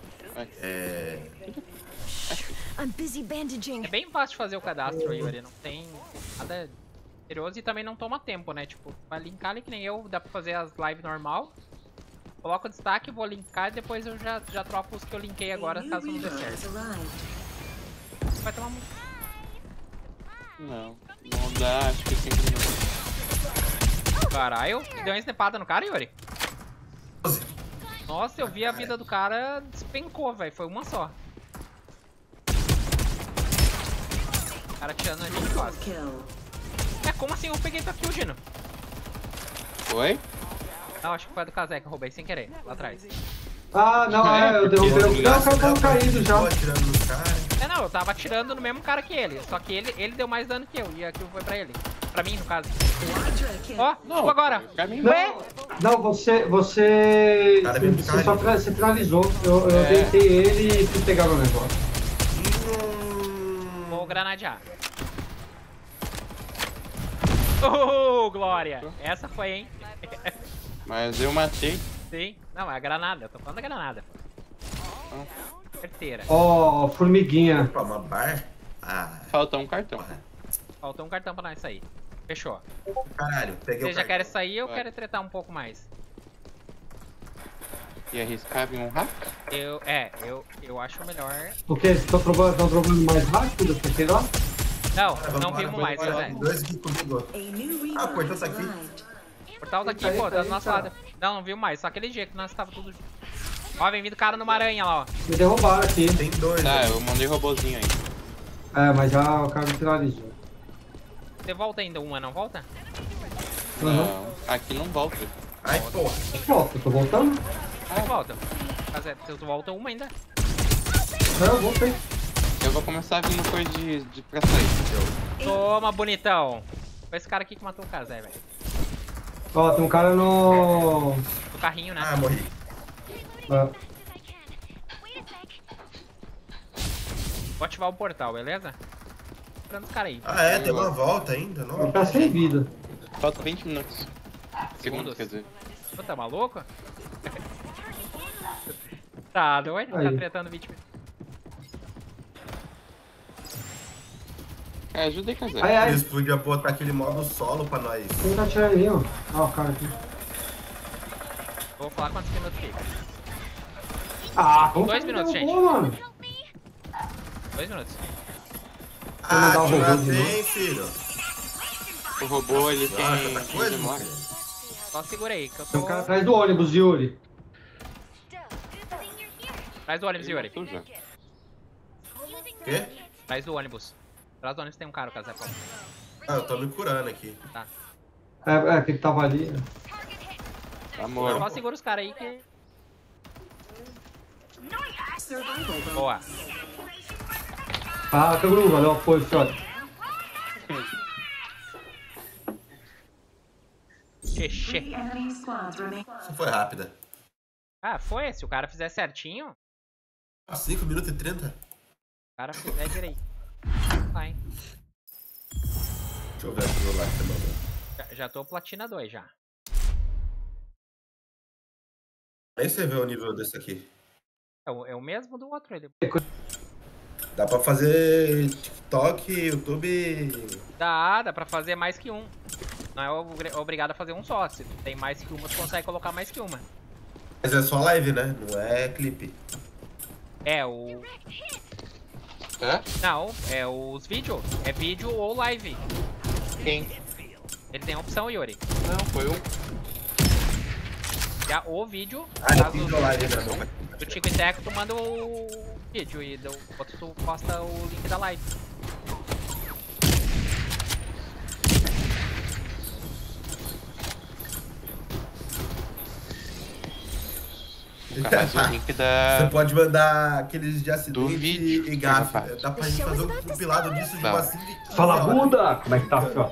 I'm busy bandaging. É bem fácil de fazer o cadastro aí, Yuri. Não tem nada misterioso e também não toma tempo, né? Tipo, vai linkar ali que nem eu, dá pra fazer as lives normal. Coloco o destaque, vou linkar e depois eu já troco os que eu linkei agora, A new caso não dê Reaper has certo. arrived. Vai tomar muito. Não dá, acho que 5 minutos. Caralho, deu uma snipada no cara, Yuri? Nossa, eu vi a vida do cara despencou, velho. Foi uma só. O cara tirando a gente quase. Kill. Como assim eu peguei tua kill, Gino? Oi? Não, acho que foi a do Kazé que eu roubei sem querer, lá atrás. Eu derrubei o cara, tava caído já. Tô atirando nos caras. Não, eu tava atirando no mesmo cara que ele. Só que ele deu mais dano que eu e a kill foi pra ele. Pra mim, no caso. Quadra kill. Ó, Não, agora. pra mim Ué? Não, você Cara, vem você só você finalizou. Eu deitei ele e fui pegar o negócio. Vou granadear. Oh, glória! Essa foi, hein? Mas eu matei. Sim. Não, é a granada. Eu tô falando da granada. Certeira. Ó, formiguinha. Opa, uma bar? Ah, Falta um cartão. Faltou um cartão pra nós sair. Fechou. caralho, peguei Vocês o já cartão. querem sair ou Vai. querem tretar um pouco mais? E arriscava em um hack? Eu acho melhor. O que? Estão trocando mais rápido? Porque lá? Não, Vamos não embora, vimos mais, vamos Zé. embora. Dois aqui comigo. A new Reaper Ah, o portão tá has aqui. arrived. O portal tá aqui, Tá aí, pô, tá tá aí, do nosso cara. lado. Não, não viu mais. Só aquele dia que nós tava tudo junto. Ó, vem vindo cara numa aranha lá, ó. Me derrubaram aqui. Tem dois. Tá, né? eu mandei robozinho aí. É, mas já o cara me finalizou. Você volta ainda uma, não volta? Uhum. Não, aqui não volta. Ai, pô. Volta, eu tô voltando? Ah, volta. Você volta uma ainda. Não, eu voltei. Eu vou começar vindo coisa de pra sair. Toma, bonitão. Foi esse cara aqui que matou o Kazé, velho. Ó, tem um cara no... Do carrinho, né? Ah, morri. Ah, Vou ativar o portal, beleza? Esperando os caras aí. Ah, é? Tem uma volta ainda? ele Não. tá sem vida. Falta 20 minutos. Segundos, quer dizer. Pô, tá maluco? Tá doido? Tá Aí. tretando 20 minutos. Ajuda aí, Kazé. Ai, ai, Eles podiam botar aquele modo solo pra nós. tem que atirar ali, ó. Ó, o cara aqui. Vou falar quantos minutos fica. Ah, como 2 que minutos, derrubou, gente. mano? 2 minutos. Ah, dar um que robô lá de tem, filho. O robô, ele Ah, tem tanta coisa, memória. filho. Só segura aí, que eu Tem um tô... cara atrás do ônibus, Yuri. Atrás do ônibus, Yuri. Tu já. Quê? Atrás do ônibus. Atrás do ônibus tem um cara, o Kazé falou. Ah, eu tô me curando aqui. Tá. É, que ele tava ali. Amor. Só segura os caras aí que... Survival Boa. Ah, Canguru, valeu o apoio, senhor. Xexê. Three enemy squads remain. Isso foi rápida. Ah, foi. Se o cara fizer certinho, Ah, 5 minutos e 30? o cara fizer direito. Vai. Deixa eu ver aqui no like que você mandou. Já tô platina 2 já. Aí você vê o nível desse aqui. É o mesmo do outro. Ele... Dá pra fazer TikTok, YouTube. Dá pra fazer mais que um. Não é obrigado a fazer um só. Se tem mais que uma, você consegue colocar mais que uma. Mas é só live, né? Não é clipe. É o... Hã? Não, é os vídeos. É vídeo ou live. Quem? Ele tem a opção, Yuri. Não, foi um. Já o vídeo, Ah, é caso vídeo ou live, né? do Tico e Teco, tu manda o vídeo e do outro tu posta o link da live. Mas o link Você da... pode mandar aqueles de acidente vídeo e gafe. que Dá pra gente fazer um compilado disso de Dá. uma assim de Fala, Buda! Como é que tá, senhor?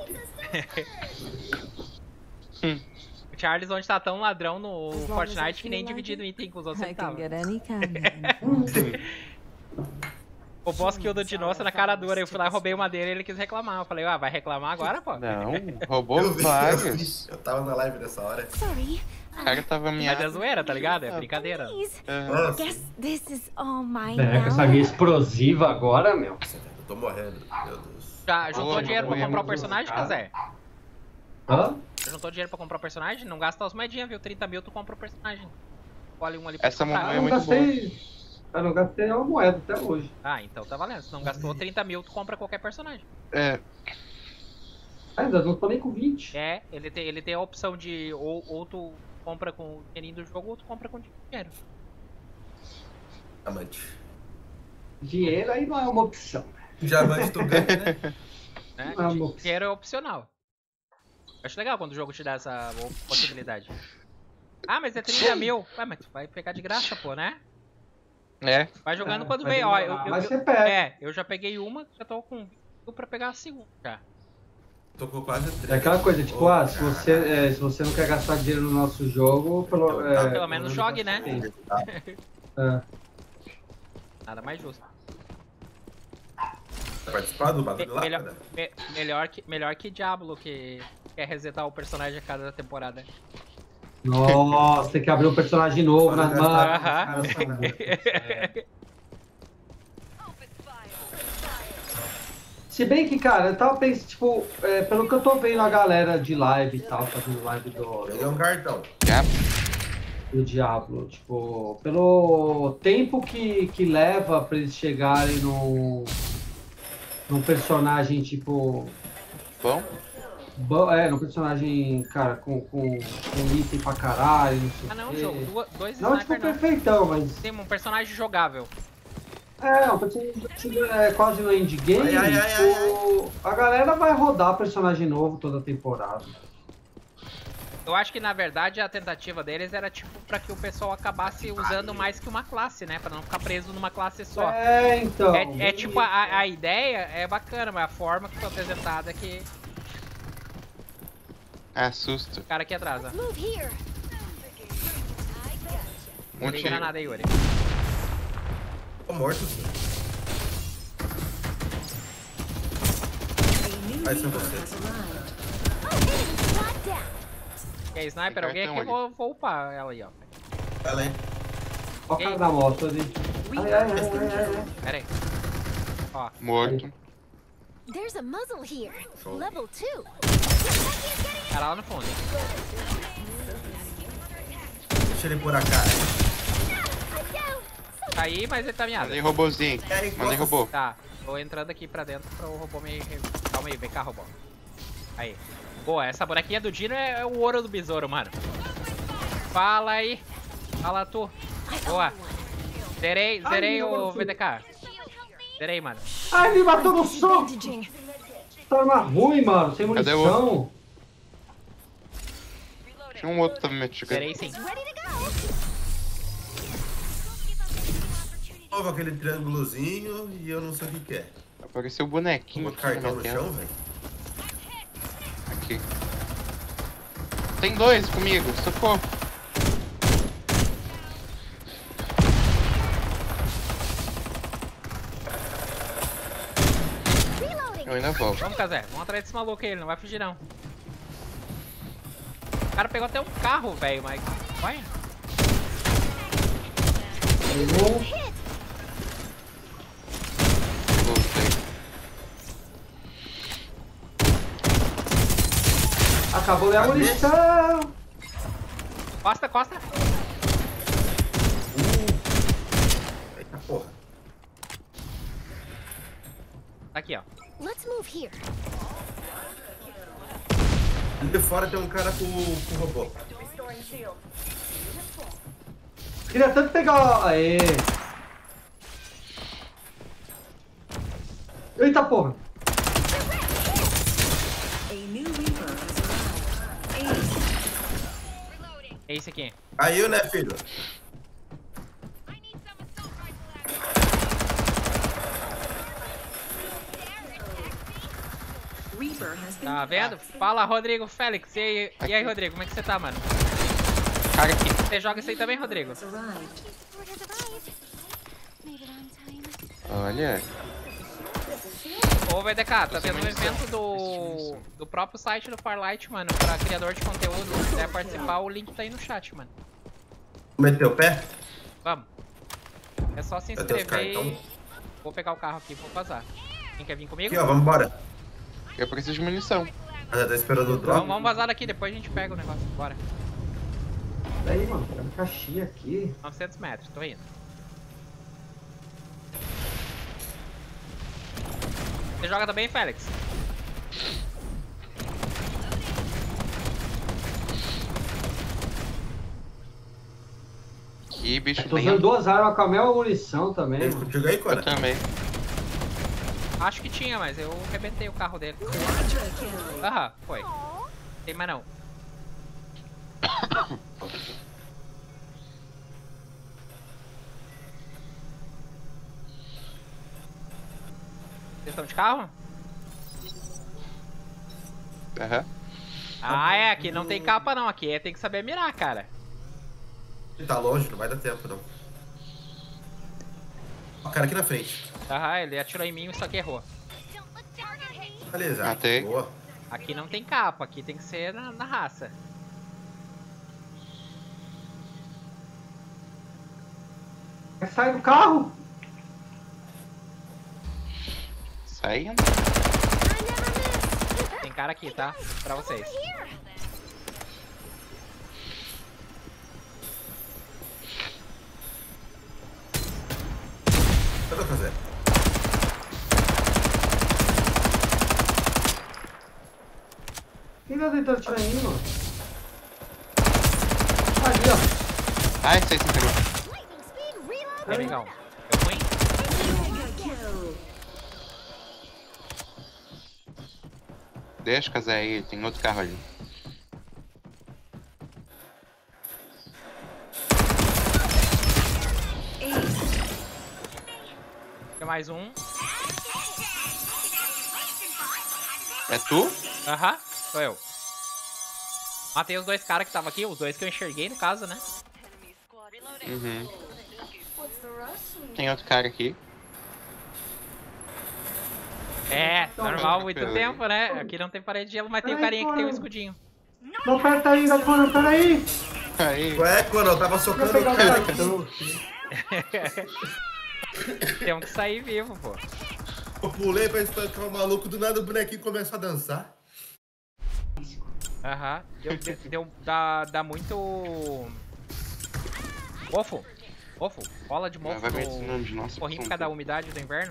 O Charles onde tá tão ladrão no As long as I Fortnite que nem feel like dividido it, item com os outros I ele can tava. get any kind. O boss kill do Dinossa na cara dura, eu fui lá e roubei uma dele e ele quis reclamar. Eu falei, ah, vai reclamar agora, pô? Não, roubou Eu vi, vários. eu tava na live nessa hora. Sorry. O cara tava Mas é ameaçado. zoeira, tá ligado? É brincadeira. Please. Nossa, Guess this is all mine É, com essa now. minha explosiva agora, meu. eu tô morrendo. Meu Deus. Já juntou Boa, dinheiro pra boa, comprar o boa, personagem, cara. Kazé? Hã? Já juntou dinheiro pra comprar o personagem? Não gasta as moedinhas, viu? 30 mil tu compra o personagem. Olha um ali pra Essa comprar. moeda Eu é não muito gastei. Eu não gastei uma moeda até hoje. Ah, então tá valendo. Se não gastou 30 mil, tu compra qualquer personagem. É, Ainda não tô nem com 20. É, ele tem a opção de ou tu compra com o dinheirinho do jogo ou tu compra com dinheiro. Diamante. Dinheiro aí não é uma opção. Diamante tu ganha, né? Né? Não é uma opção. Dinheiro é opcional. Acho legal quando o jogo te dá essa possibilidade. Ah, mas é 30 mil. Ué, mas tu vai pegar de graça, pô, né? é. Vai jogando quando Vai vem. Ó, demorar, mas você pega. eu já peguei uma, já tô com 20 mil pra pegar a segunda já. Tocou quase 3. É aquela coisa, tipo, se você não quer gastar dinheiro no nosso jogo, Pelo menos jogue, né? É. Nada mais justo. Participar do bagulho lá, cara? Melhor que Diablo, que quer resetar o personagem a cada temporada. Nossa, tem que abrir um personagem novo nas mãos. Aham. Se bem que, cara, eu tava pensando, tipo, pelo que eu tô vendo a galera de live e tal, fazendo live Peguei um cartão. do Diablo, tipo, pelo tempo que leva pra eles chegarem num personagem, tipo... Bom? Num personagem, cara, com item pra caralho, não sei Ah, não, o quê. jogo. Dois Não, tipo, sniper não. perfeitão, mas... Tem um personagem jogável. Um personagem quase no endgame, Ai. a galera vai rodar personagem novo toda temporada. Eu acho que na verdade a tentativa deles era tipo pra que o pessoal acabasse usando mais que uma classe, né? Pra não ficar preso numa classe só. Então. É tipo, a ideia é bacana, mas a forma que foi apresentada é que... Assusta. O cara aqui atrás, ó. Move here. Não tem granada aí, Yuri. Tô morto. Vai ser você. Quer sniper? Alguém aqui? cartão Eu vou upar ela aí, ó. Ela aí. Olha o cara da moto ali. Ai. Pera aí. Ó. Morto. There's a muzzle here. Level 2. Cara lá no fundo. Deixa ele por a cara. Tá aí, mas ele tá miado. Mandei robozinho. Mandei robô. Tá, tô entrando aqui pra dentro pra o robô me... Calma aí, vem cá, robô. Aí. Boa, essa bonequinha do Dino é o ouro do besouro, mano. Fala aí. Fala tu. Boa. Zerei o VDK. Zerei, mano. Ai, me matou no soco! Tá arma ruim, mano, sem Cadê o munição. Tinha um outro também me atirando. Zerei sim. Novo aquele triângulozinho e eu não sei o que é. Apareceu o bonequinho Um aqui na cartão minha no tela. chão, velho. Aqui. Tem dois comigo, socorro. Eu ainda volto. Vamos, Kazé. Vamos atrás desse maluco aí, ele não vai fugir não. O cara pegou até um carro, velho, mas... Vai. Voltei. Acabou a munição. Costa. Eita porra. Tá aqui, ó. Let's move here. Ali de fora tem um cara com o robô. Queria tanto pegar... Aê. Eita porra. É esse aqui. Caiu, né, filho? Tá vendo? Fala, Rodrigo Félix. E aí, Rodrigo, como é que você tá, mano? Cara aqui. Você joga isso aí também, Rodrigo? Olha. Ô, VDK, tá tendo um evento do próprio site do Farlight, mano, pra criador de conteúdo. Se quiser participar, o link tá aí no chat, mano. Meteu o pé? Vamos. É só se Eu tenho os inscrever cartão. e... Vou pegar o carro aqui e vou vazar. Quem quer vir comigo? Aqui, ó, vamos embora. Eu preciso de munição. Já tá esperando o drop. Vamos vazar daqui, depois a gente pega o negócio. Bora. Peraí, mano, tem uma caixinha aqui. 900 metros, tô indo. Você joga também, Félix? Que bicho Tô tem. usando duas armas com a mesma munição também, Tem mano. contigo aí, Eu Cora? também. Acho que tinha, mas eu arrebentei o carro dele. Aham, foi. Tem mais não. Vocês estão de carro? Aham. Ah, é, aqui não tem capa não, aqui tem que saber mirar, cara. Tá longe, não vai dar tempo, não. Ó, o cara aqui na frente. Aham, ele atirou em mim, só que errou. Beleza. Matei. Boa. Aqui não tem capa, aqui tem que ser na raça. Sai do carro! Saindo. Tem cara aqui, tá? Pra vocês. O que eu vou fazer? Quem tá tentando atirar em mim, mano? Ali, ó. Ai, sei sem pegou. É, amigão. Eu fui? Deixa o Kazé aí, tem outro carro ali. Tem mais um. É tu? Aham, sou eu. Matei os dois caras que estavam aqui, os dois que eu enxerguei no caso, né? Uhum. Tem outro cara aqui. É, normal, muito Peraí. tempo, né? Aqui não tem parede de gelo, mas tem o carinha que tem um escudinho. Não aperta ainda, mano, peraí! Aí. Ué, quando eu tava socando o cara. Temos que sair vivo, pô. Eu pulei pra espancar o maluco, do nada o bonequinho começou a dançar. Aham, dá muito... Mofo, bola de mofo Vai me ensinando de nossa no corrinho por conta. causa da umidade do inverno.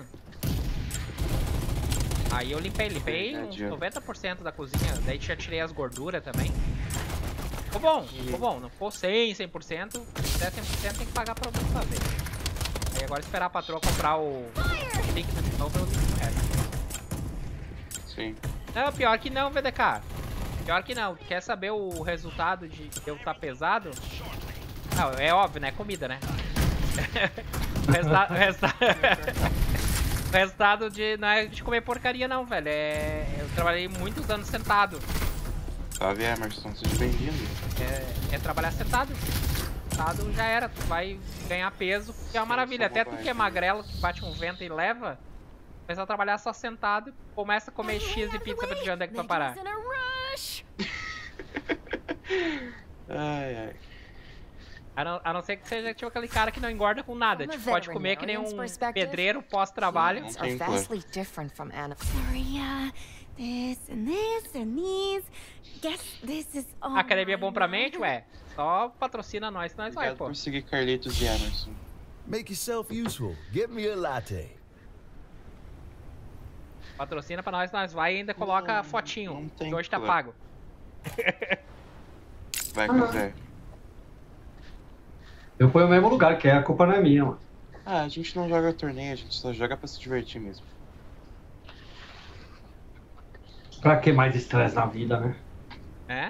Aí eu limpei uns Verdade, é. 90% da cozinha, daí já tirei as gorduras também. Ficou bom, não ficou 100%, se der 100% tem que pagar pra alguém fazer. Aí agora esperar a patroa comprar o líquido de novo, eu limpo o resto. Sim. Não, pior que não, VDK. Pior que não. Quer saber o resultado de eu estar pesado? Não, é óbvio, né? Comida, né? O resultado de não é de comer porcaria não, velho. Eu trabalhei muitos anos sentado. Salve, Emerson, seja bem-vindo. É trabalhar sentado. Sentado já era. Tu vai ganhar peso, que é uma maravilha. Até tu que é magrelo, que bate um vento e leva, começa a trabalhar só sentado, começa a comer X e pizza pra te ver onde é que tu vai parar. Ai, ai. A não ser que seja tipo aquele cara que não engorda com nada. Tipo, pode comer que nem um pedreiro pós-trabalho. Não tem Vastly different from animals. Sorry, this and this and these. Guess this is all. Academia é bom pra mente, ué. Só patrocina nós que nós vai, Obrigado pô. por seguir Carlitos e Emerson. Make yourself useful. Get me a latte. Patrocina pra nós vai e ainda coloca fotinho. não tem Que hoje tá plano. pago. Vai, Kazé. Eu fui no mesmo lugar, que a culpa não é minha, mano. Ah, a gente não joga torneio, a gente só joga pra se divertir mesmo. Pra que mais estresse na vida, né? É?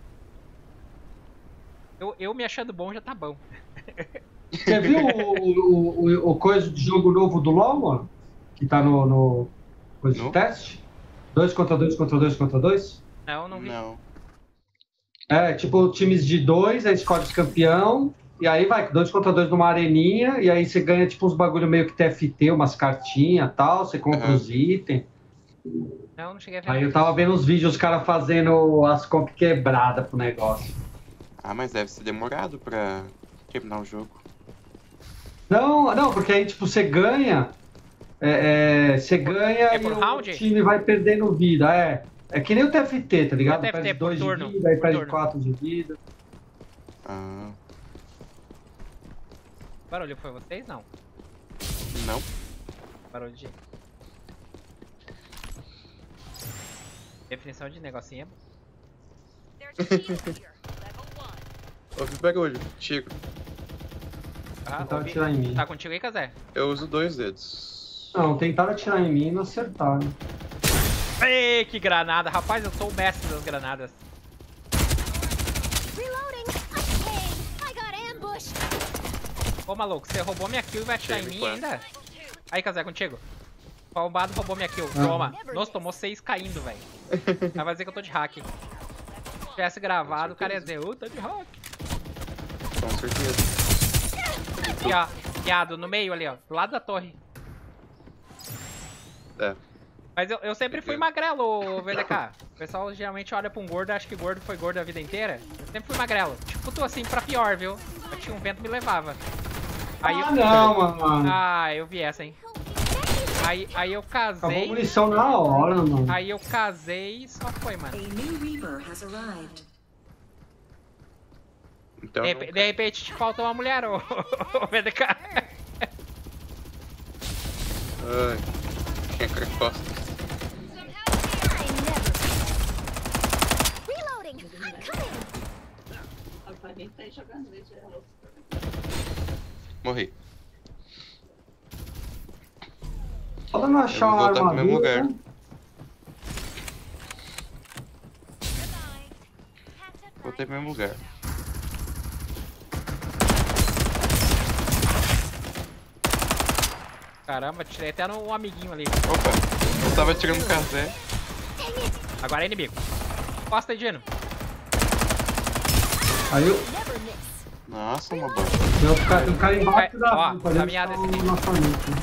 Eu me achando bom já tá bom. Você viu o coisa de jogo novo do LoL, mano? Que tá no coisa de No? teste? 2 contra 2 contra 2 contra 2? Não vi. Não. É, tipo, times de 2, aí escolhe os campeão, e aí vai 2 contra 2 numa areninha, e aí você ganha tipo uns bagulho meio que TFT, umas cartinhas e tal, você compra Uhum. os itens. Não cheguei a ver. Aí eu tava vendo os vídeos, os caras fazendo as comp quebradas pro negócio. Ah, mas deve ser demorado pra terminar o jogo. Não, porque aí tipo, você ganha. Você ganha É e por o round? time vai perdendo vida. É que nem o TFT, tá ligado? É o TFT, Perde por 2 de turno, vida, aí por perde turno. 4 de vida. Ah, Barulho foi vocês? Não. não. Barulho de... Definição de negocinho. Ouvi barulho, Chico. Ah, Tentaram ouvi. atirar em mim. Tá contigo aí, Kazé? Eu uso 2 dedos. Não, tentaram atirar em mim e não acertaram. Ei, que granada. Rapaz, eu sou o mestre das granadas. Reloading. Hey, I got ambushed. Ô, maluco, você roubou minha kill e vai atirar em mim Quatro. ainda? Aí, Kazé, contigo. O arrombado roubou minha kill. Toma. Nossa, tomou 6 caindo, velho. Aí vai dizer que eu tô de hack. Se tivesse gravado, o cara ia dizer, tô de hack. Com certeza. Aqui, ó. Guiado no meio ali, ó. Do lado da torre. É. Mas eu sempre fui magrelo, VDK. O pessoal geralmente olha pra um gordo e acha que gordo foi gordo a vida inteira. Eu sempre fui magrelo. Tipo, tu assim, pra pior, viu? Eu tinha um vento me levava. Aí Não, mano. Ah, eu vi essa, hein. Aí eu casei. Acabou a munição na hora, mano. Aí eu casei e só foi, mano. A new Reaper has arrived. Então, De repente te faltou uma mulher, ô VDK. Ai, tinha costas. Reloading. Morri. Só não achar Eu vou uma voltar pro mesmo armadura. lugar. Voltei pro mesmo lugar. Caramba, tirei até no amiguinho ali. Opa, eu tava tirando casé. Agora é inimigo. Costa aí, Dino. Aí eu. Nossa, uma boa. Tem um cara embaixo da Ó, rampa, ali caminhada tá esse aqui. na frente.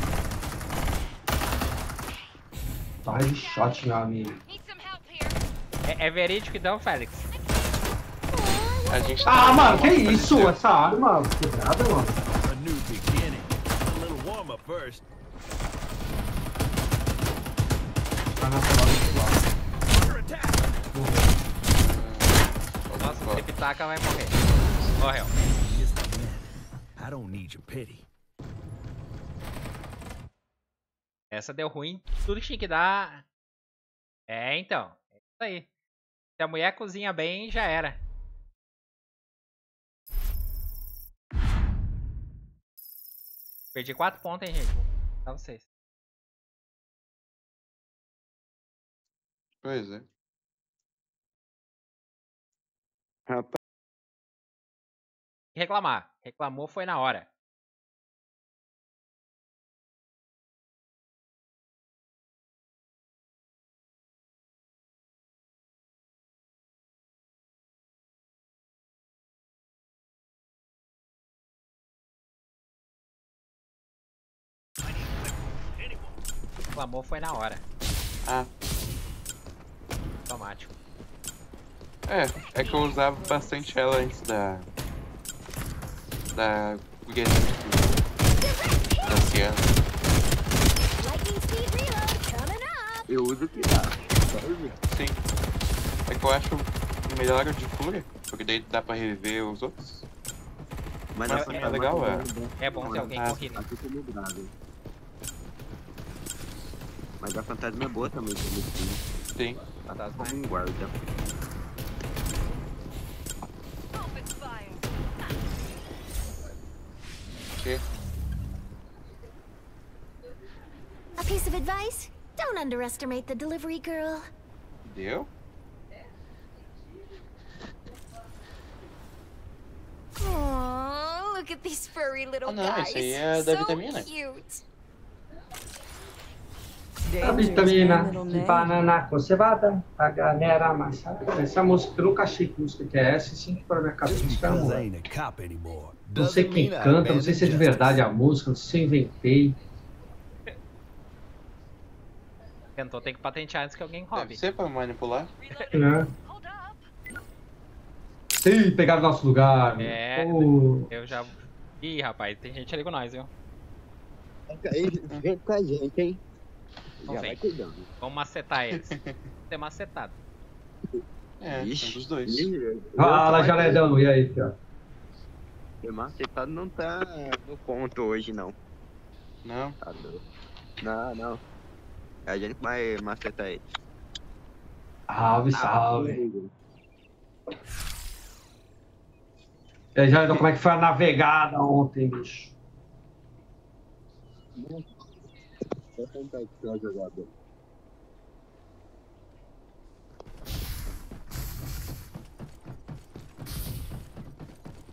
Tá headshot, meu amigo. É verídico então, Félix? A gente Ah, mano, que isso? Essa arma quebrada, mano. A new beginning. A little warm up first. Tá na tela do Nossa, se pitaca vai morrer. Morreu. I don't need your pity. Essa deu ruim. Tudo que tinha que dar. É, então. É isso aí. Se a mulher cozinha bem, já era. Perdi 4 pontos, hein, gente. Vou dar vocês. Pois é. Reclamar. Reclamou foi na hora. Reclamou foi na hora. Ah, Automático. é que eu usava bastante ela antes da foguete da Ciano. Lightning speed reload coming up. Eu uso o que dá. Sim. É que eu acho melhor o de fúria, porque daí dá pra reviver os outros. Mas também é legal, É bom ter alguém correndo. Aqui tem mudado. Mas a fantasma é boa também, como assim. Sim. Fantasma Como um guarda. Que? A piece of advice: don't underestimate the delivery girl. Deu? Oh, look at these furry little não, guys. esse aí é da so vitamina. cute. A vitamina de banana cevada, a galera amassada. Essa música, eu nunca achei que música que é essa, sim, que para minha cabeça. Because I ain't a cop anymore. Não sei Doesn't quem mean I canta, não sei abandoned se é de justice. verdade a música, não sei se eu inventei. Tentou, tem que patentear antes que alguém roube. Deve ser pra manipular. Né? Ih, pegaram nosso lugar. É, Pô. eu já... Ih, rapaz, tem gente ali com nós, viu? Vem com a gente, hein? Então Já vem. vai cuidando. Vamos macetar eles. Ser macetado. É, um dos dois. Fala, Jaredão, e aí, cara? O macetado não tá no ponto hoje, não. Não? Tá doido. Não. A gente vai macetar ele. Salve, salve. E aí, Jaredão, como é que foi a navegada ontem, bicho? Vou tentar aqui o jogador.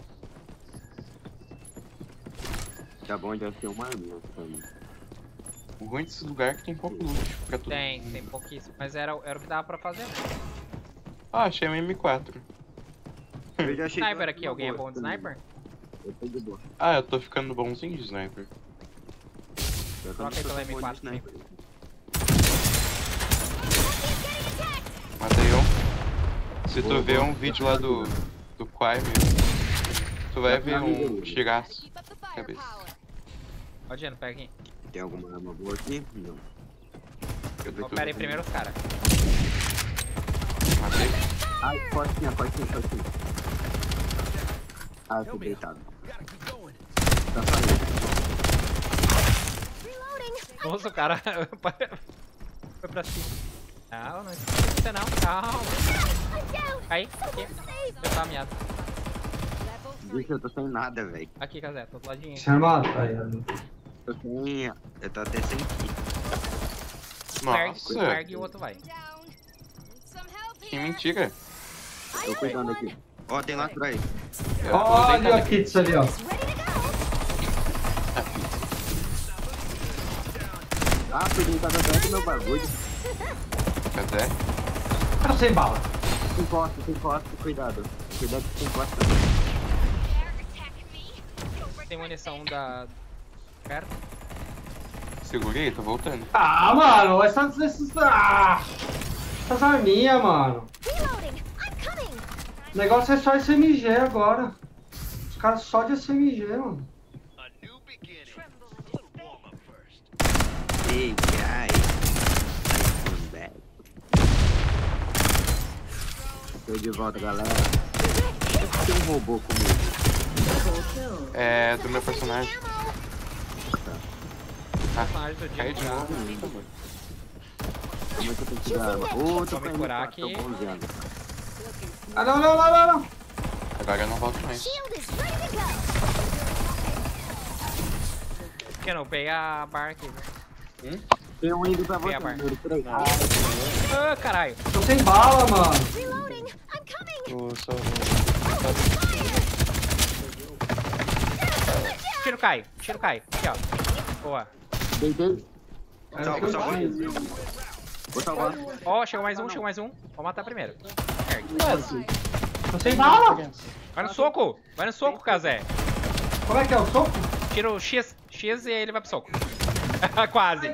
Tá bom, já tem uma arminha também. O ruim desse lugar é que tem pouco loot pra tudo. Tem pouquíssimo. Mas era o que dava pra fazer. Ah, achei um M4. Eu já achei Sniper aqui, alguém é bom de sniper? Eu tô de boa. Ah, eu tô ficando bonzinho de sniper. Eu Troca aí pela tô bom de M4 sniper. Matei um. Se tu ver um vídeo lá do Quai, tu vai ver um tiraço na cabeça. Ó, Geno, pega aqui. Tem alguma arma boa aqui? Não. Ó, pera aí primeiro os caras. Matei. Ai, portinha. Ah, eu tô deitado. Tá saindo. Nossa, o cara foi pra cima. Não esquece não, calma. Aí, aqui. Eu tava miado. Bicho, eu tô sem nada, velho. Aqui, Cazé, tô do ladinho. Você armado? Aí, Eu tenho... Eu tô até sem ki. Nossa, Ergue e o outro vai. que mentira. Tô cuidando aqui. Ó, tem lá atrás. Olha a pizza ali, ó. Ah, peguei tá atrás do meu bagulho. Cadê? Cara sem bala. Tem costa, cuidado. Cuidado que tem costa. Tem munição da... Perto. Segurei, tô voltando. Ah, mano, essas arminhas, mano. O negócio é só SMG agora. Os caras só de SMG, mano. Ei, guys. Tô de volta, galera. Tem um robô comigo. É do meu personagem. Personagem do Caiu Diego de já. novo. Como é que eu tenho que dar arma? Ô, tô Vou me curar aqui. tô bonzeando. Ah, não. Agora eu não volto mais. Que não, peguei a bar aqui. Tem um indo pra você, Pega a barra. número 3. Ah, caralho. Tô sem bala, mano. Eu só... Tiro cai. Aqui, ó. Boa. Deitei. Eu Salva. tô- Vou salvar. Ó, chegou mais um. Vou matar primeiro. Tô sem bala. Vai no soco, Cazé. Como é que é o soco? Tira o X e ele vai pro soco. Quase.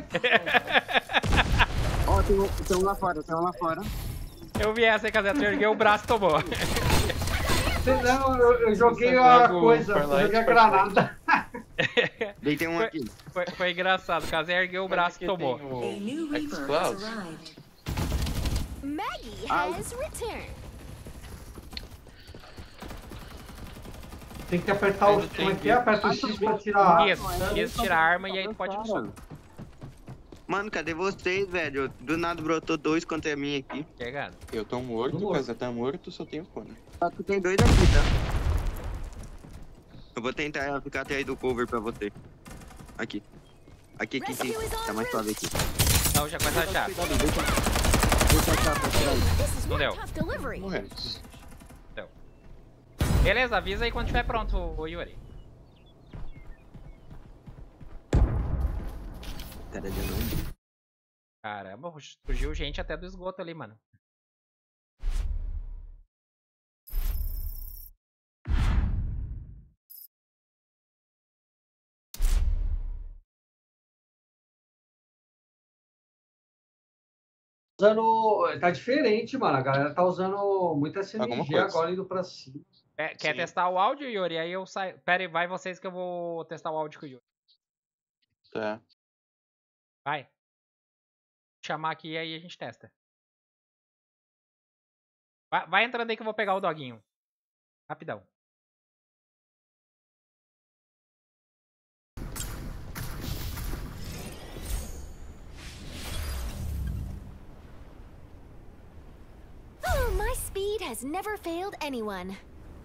Ó, tem um lá fora, Eu vi essa aí, Cazé. Tu ergueu o braço e tomou. Não, eu joguei a coisa, eu joguei a granada. Deitei um aqui. Foi engraçado. O Cazé ergueu o braço e tomou. A new Reaper has X-Cloud. arrived. Maggie has returned. Tem que apertar o... Como é que é? Aperta o X pra tirar... Isso, tira a arma e aí tu pode ir no soco. Mano, cadê vocês, velho? Do nada brotou 2 contra mim aqui. Chegado. Eu tô morto, o Cazé tá morto, só tenho fone. Só que tem 2 aqui, tá? Eu vou tentar ficar atrás do cover pra você. Aqui. Aqui. Tá mais suave aqui. Não, já começa a achar. Deixa eu achar pra trás. Não deu. Tough delivery. Morremos. Beleza, avisa aí quando estiver pronto, o Yuri. Cara de novo. Caramba, surgiu gente até do esgoto ali, mano. Tá diferente, mano. A galera tá usando muita Alguma SMG coisa. agora indo pra cima. Quer Sim. testar o áudio, Yuri? Aí eu saio. Pera aí, vai vocês que eu vou testar o áudio com o Yuri. Tá. Vai. Vou chamar aqui e aí a gente testa. Vai entrando aí que eu vou pegar o doguinho. Rapidão. Oh, my speed has never failed anyone.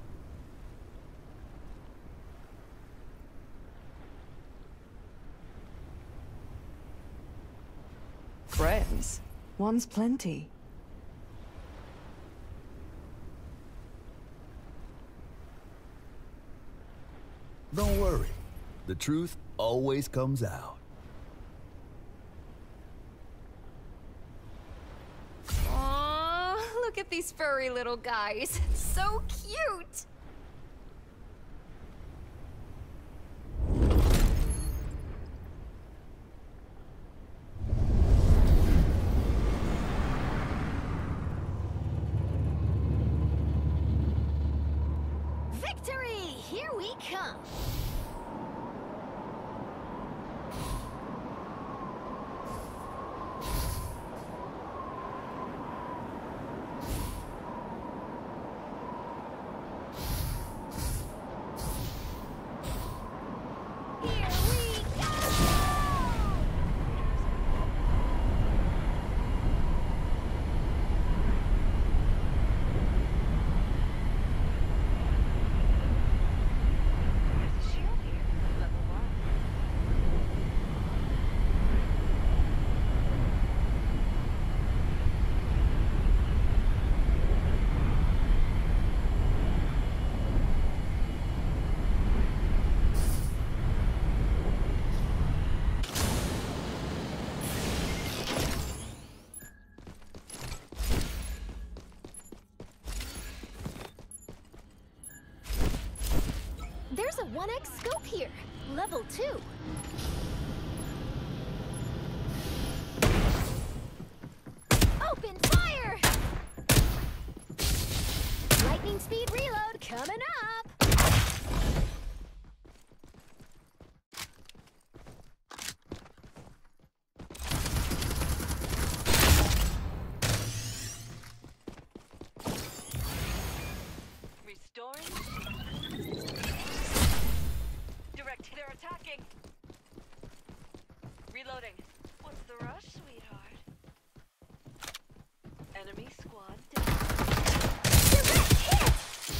Friends. One's plenty. Don't worry. The truth always comes out. at these furry little guys. So cute. Victory! Here we come! There's a 1x scope here. Level 2. Open fire! Lightning speed reload coming up! They're attacking. Reloading. What's the rush, sweetheart? Enemy squad down. Direct hit!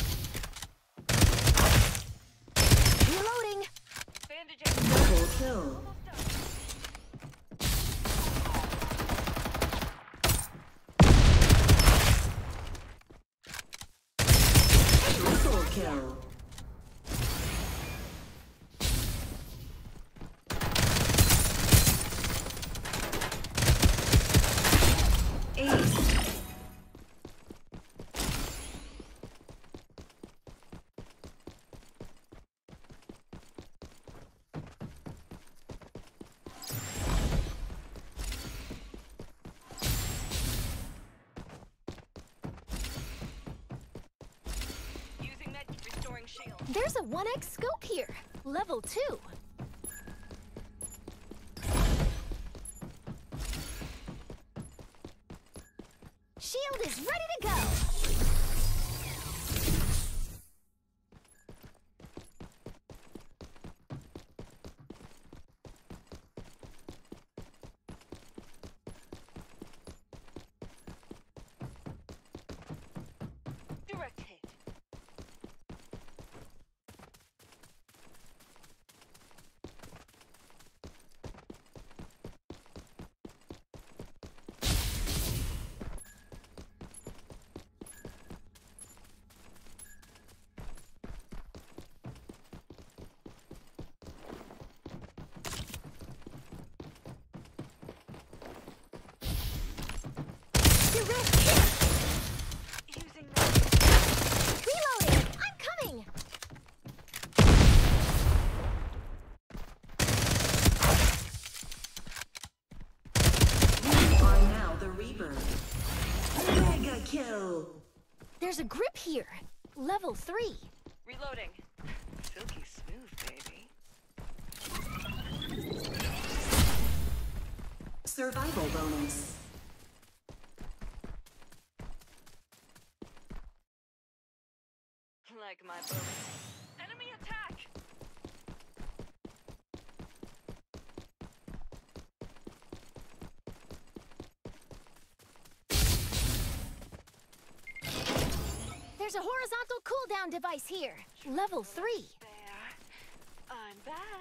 Reloading. Bandaging. Double kill. Triple kill. There's a 1x scope here. Level 2. Shield is ready to go. Direct hit. Direct hit. Using that. Reloading. I'm coming. You are now the Reaper. Mega kill. There's a grip here. Level 3. Reloading. Silky smooth, baby. Survival bonus. Like my bullets. Enemy attack! There's a horizontal cooldown device here. Level 3. There. I'm back.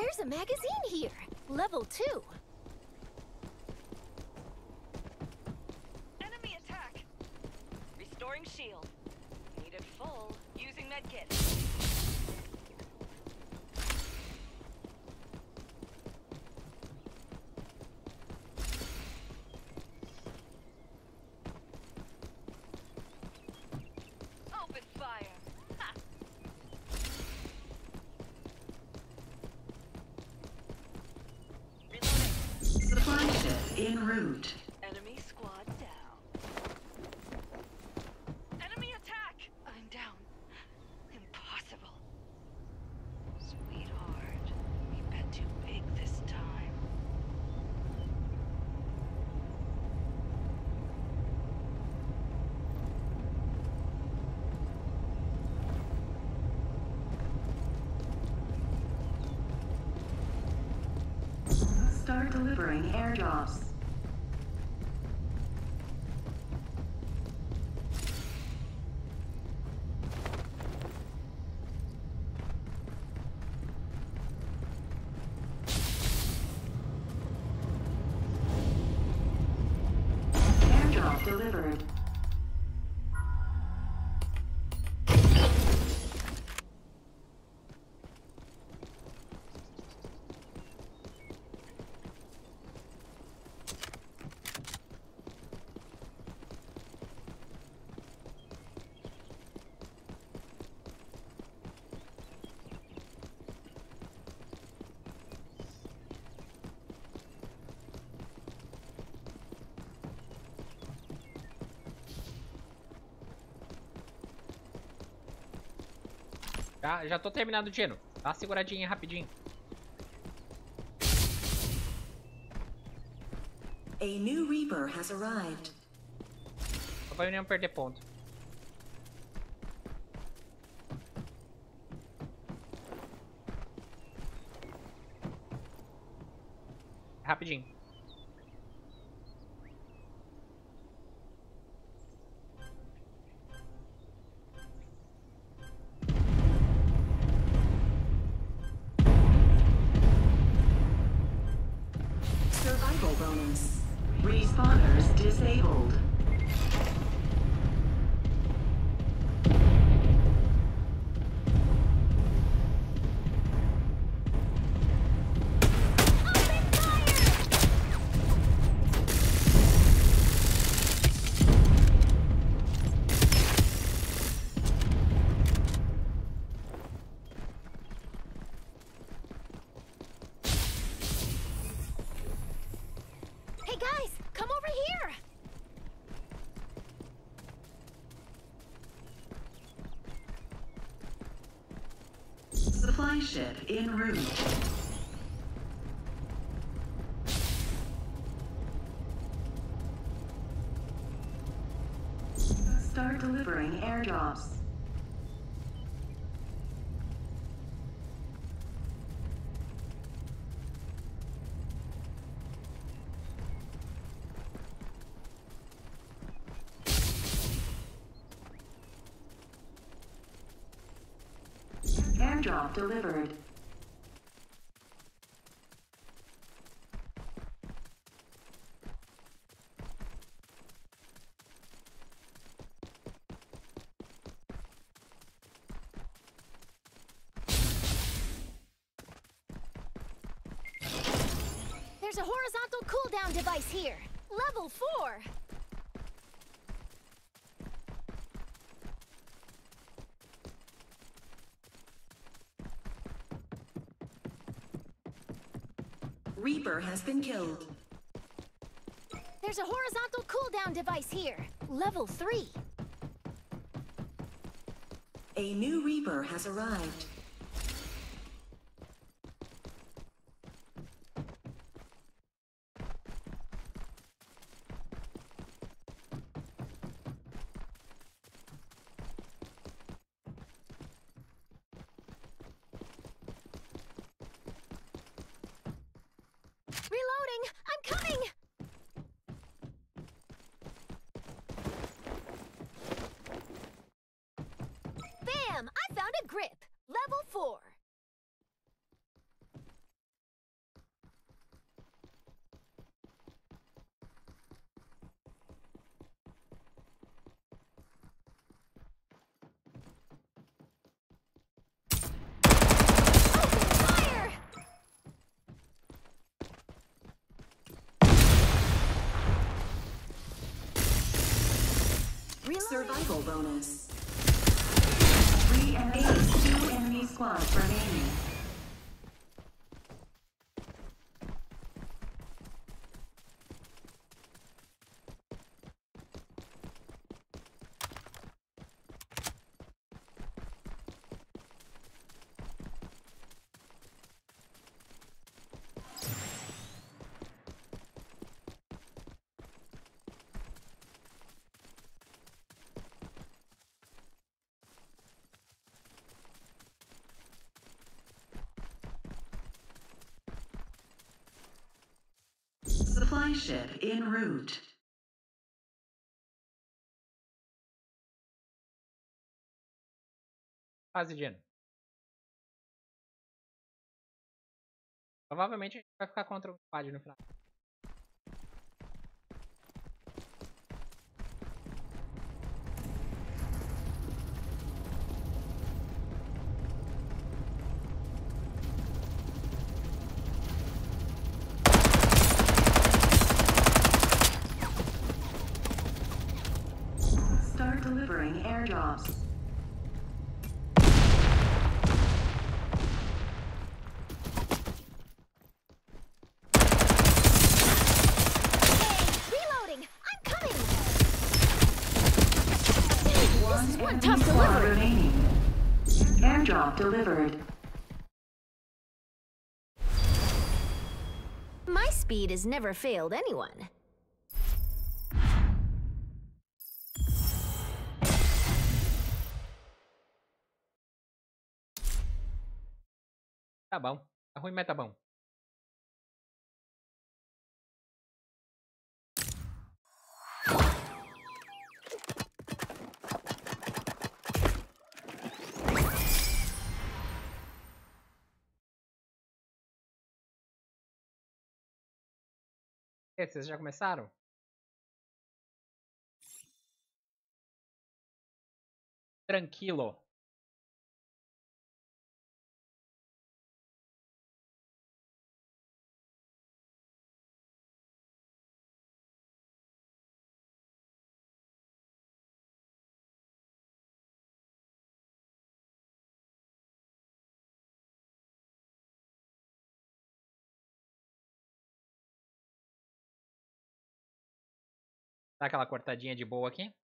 There's a magazine here. Level 2. Enemy attack. Restoring shield. Need it full. Using medkit. Open fire. Ha. Supply ship en route. Enemy squad down. Enemy attack! I'm down. Impossible. Sweetheart, we bet too big this time. Start delivering airdrops. Airdrop delivered. Já tô terminando o tiro. Dá uma seguradinha rapidinho. A new Reaper has arrived. Só pra eu não perder ponto. Rapidinho. Survival bonus. Respawners disabled. Hey guys, come over here! Supply ship en route. Start delivering airdrops. Airdrop delivered. There's a horizontal cooldown device here. Level 4. Reaper has been killed. There's a horizontal cooldown device here. Level 3. A new Reaper has arrived. Reloading! I'm coming! Bam! I found a grip. Level Survival bonus. 3 enemies, 2 enemy squads remaining. Supply ship en route. Quase, Dino. Provavelmente a gente vai ficar contra o squad no final. Start delivering airdrops. Reloading! I'm coming! One This is one enemy tough squad delivery! remaining. Airdrop delivered. My speed has never failed anyone. Tá bom. Tá ruim, mas tá bom. E aí, vocês já começaram? Tranquilo. Dá aquela cortadinha de boa aqui.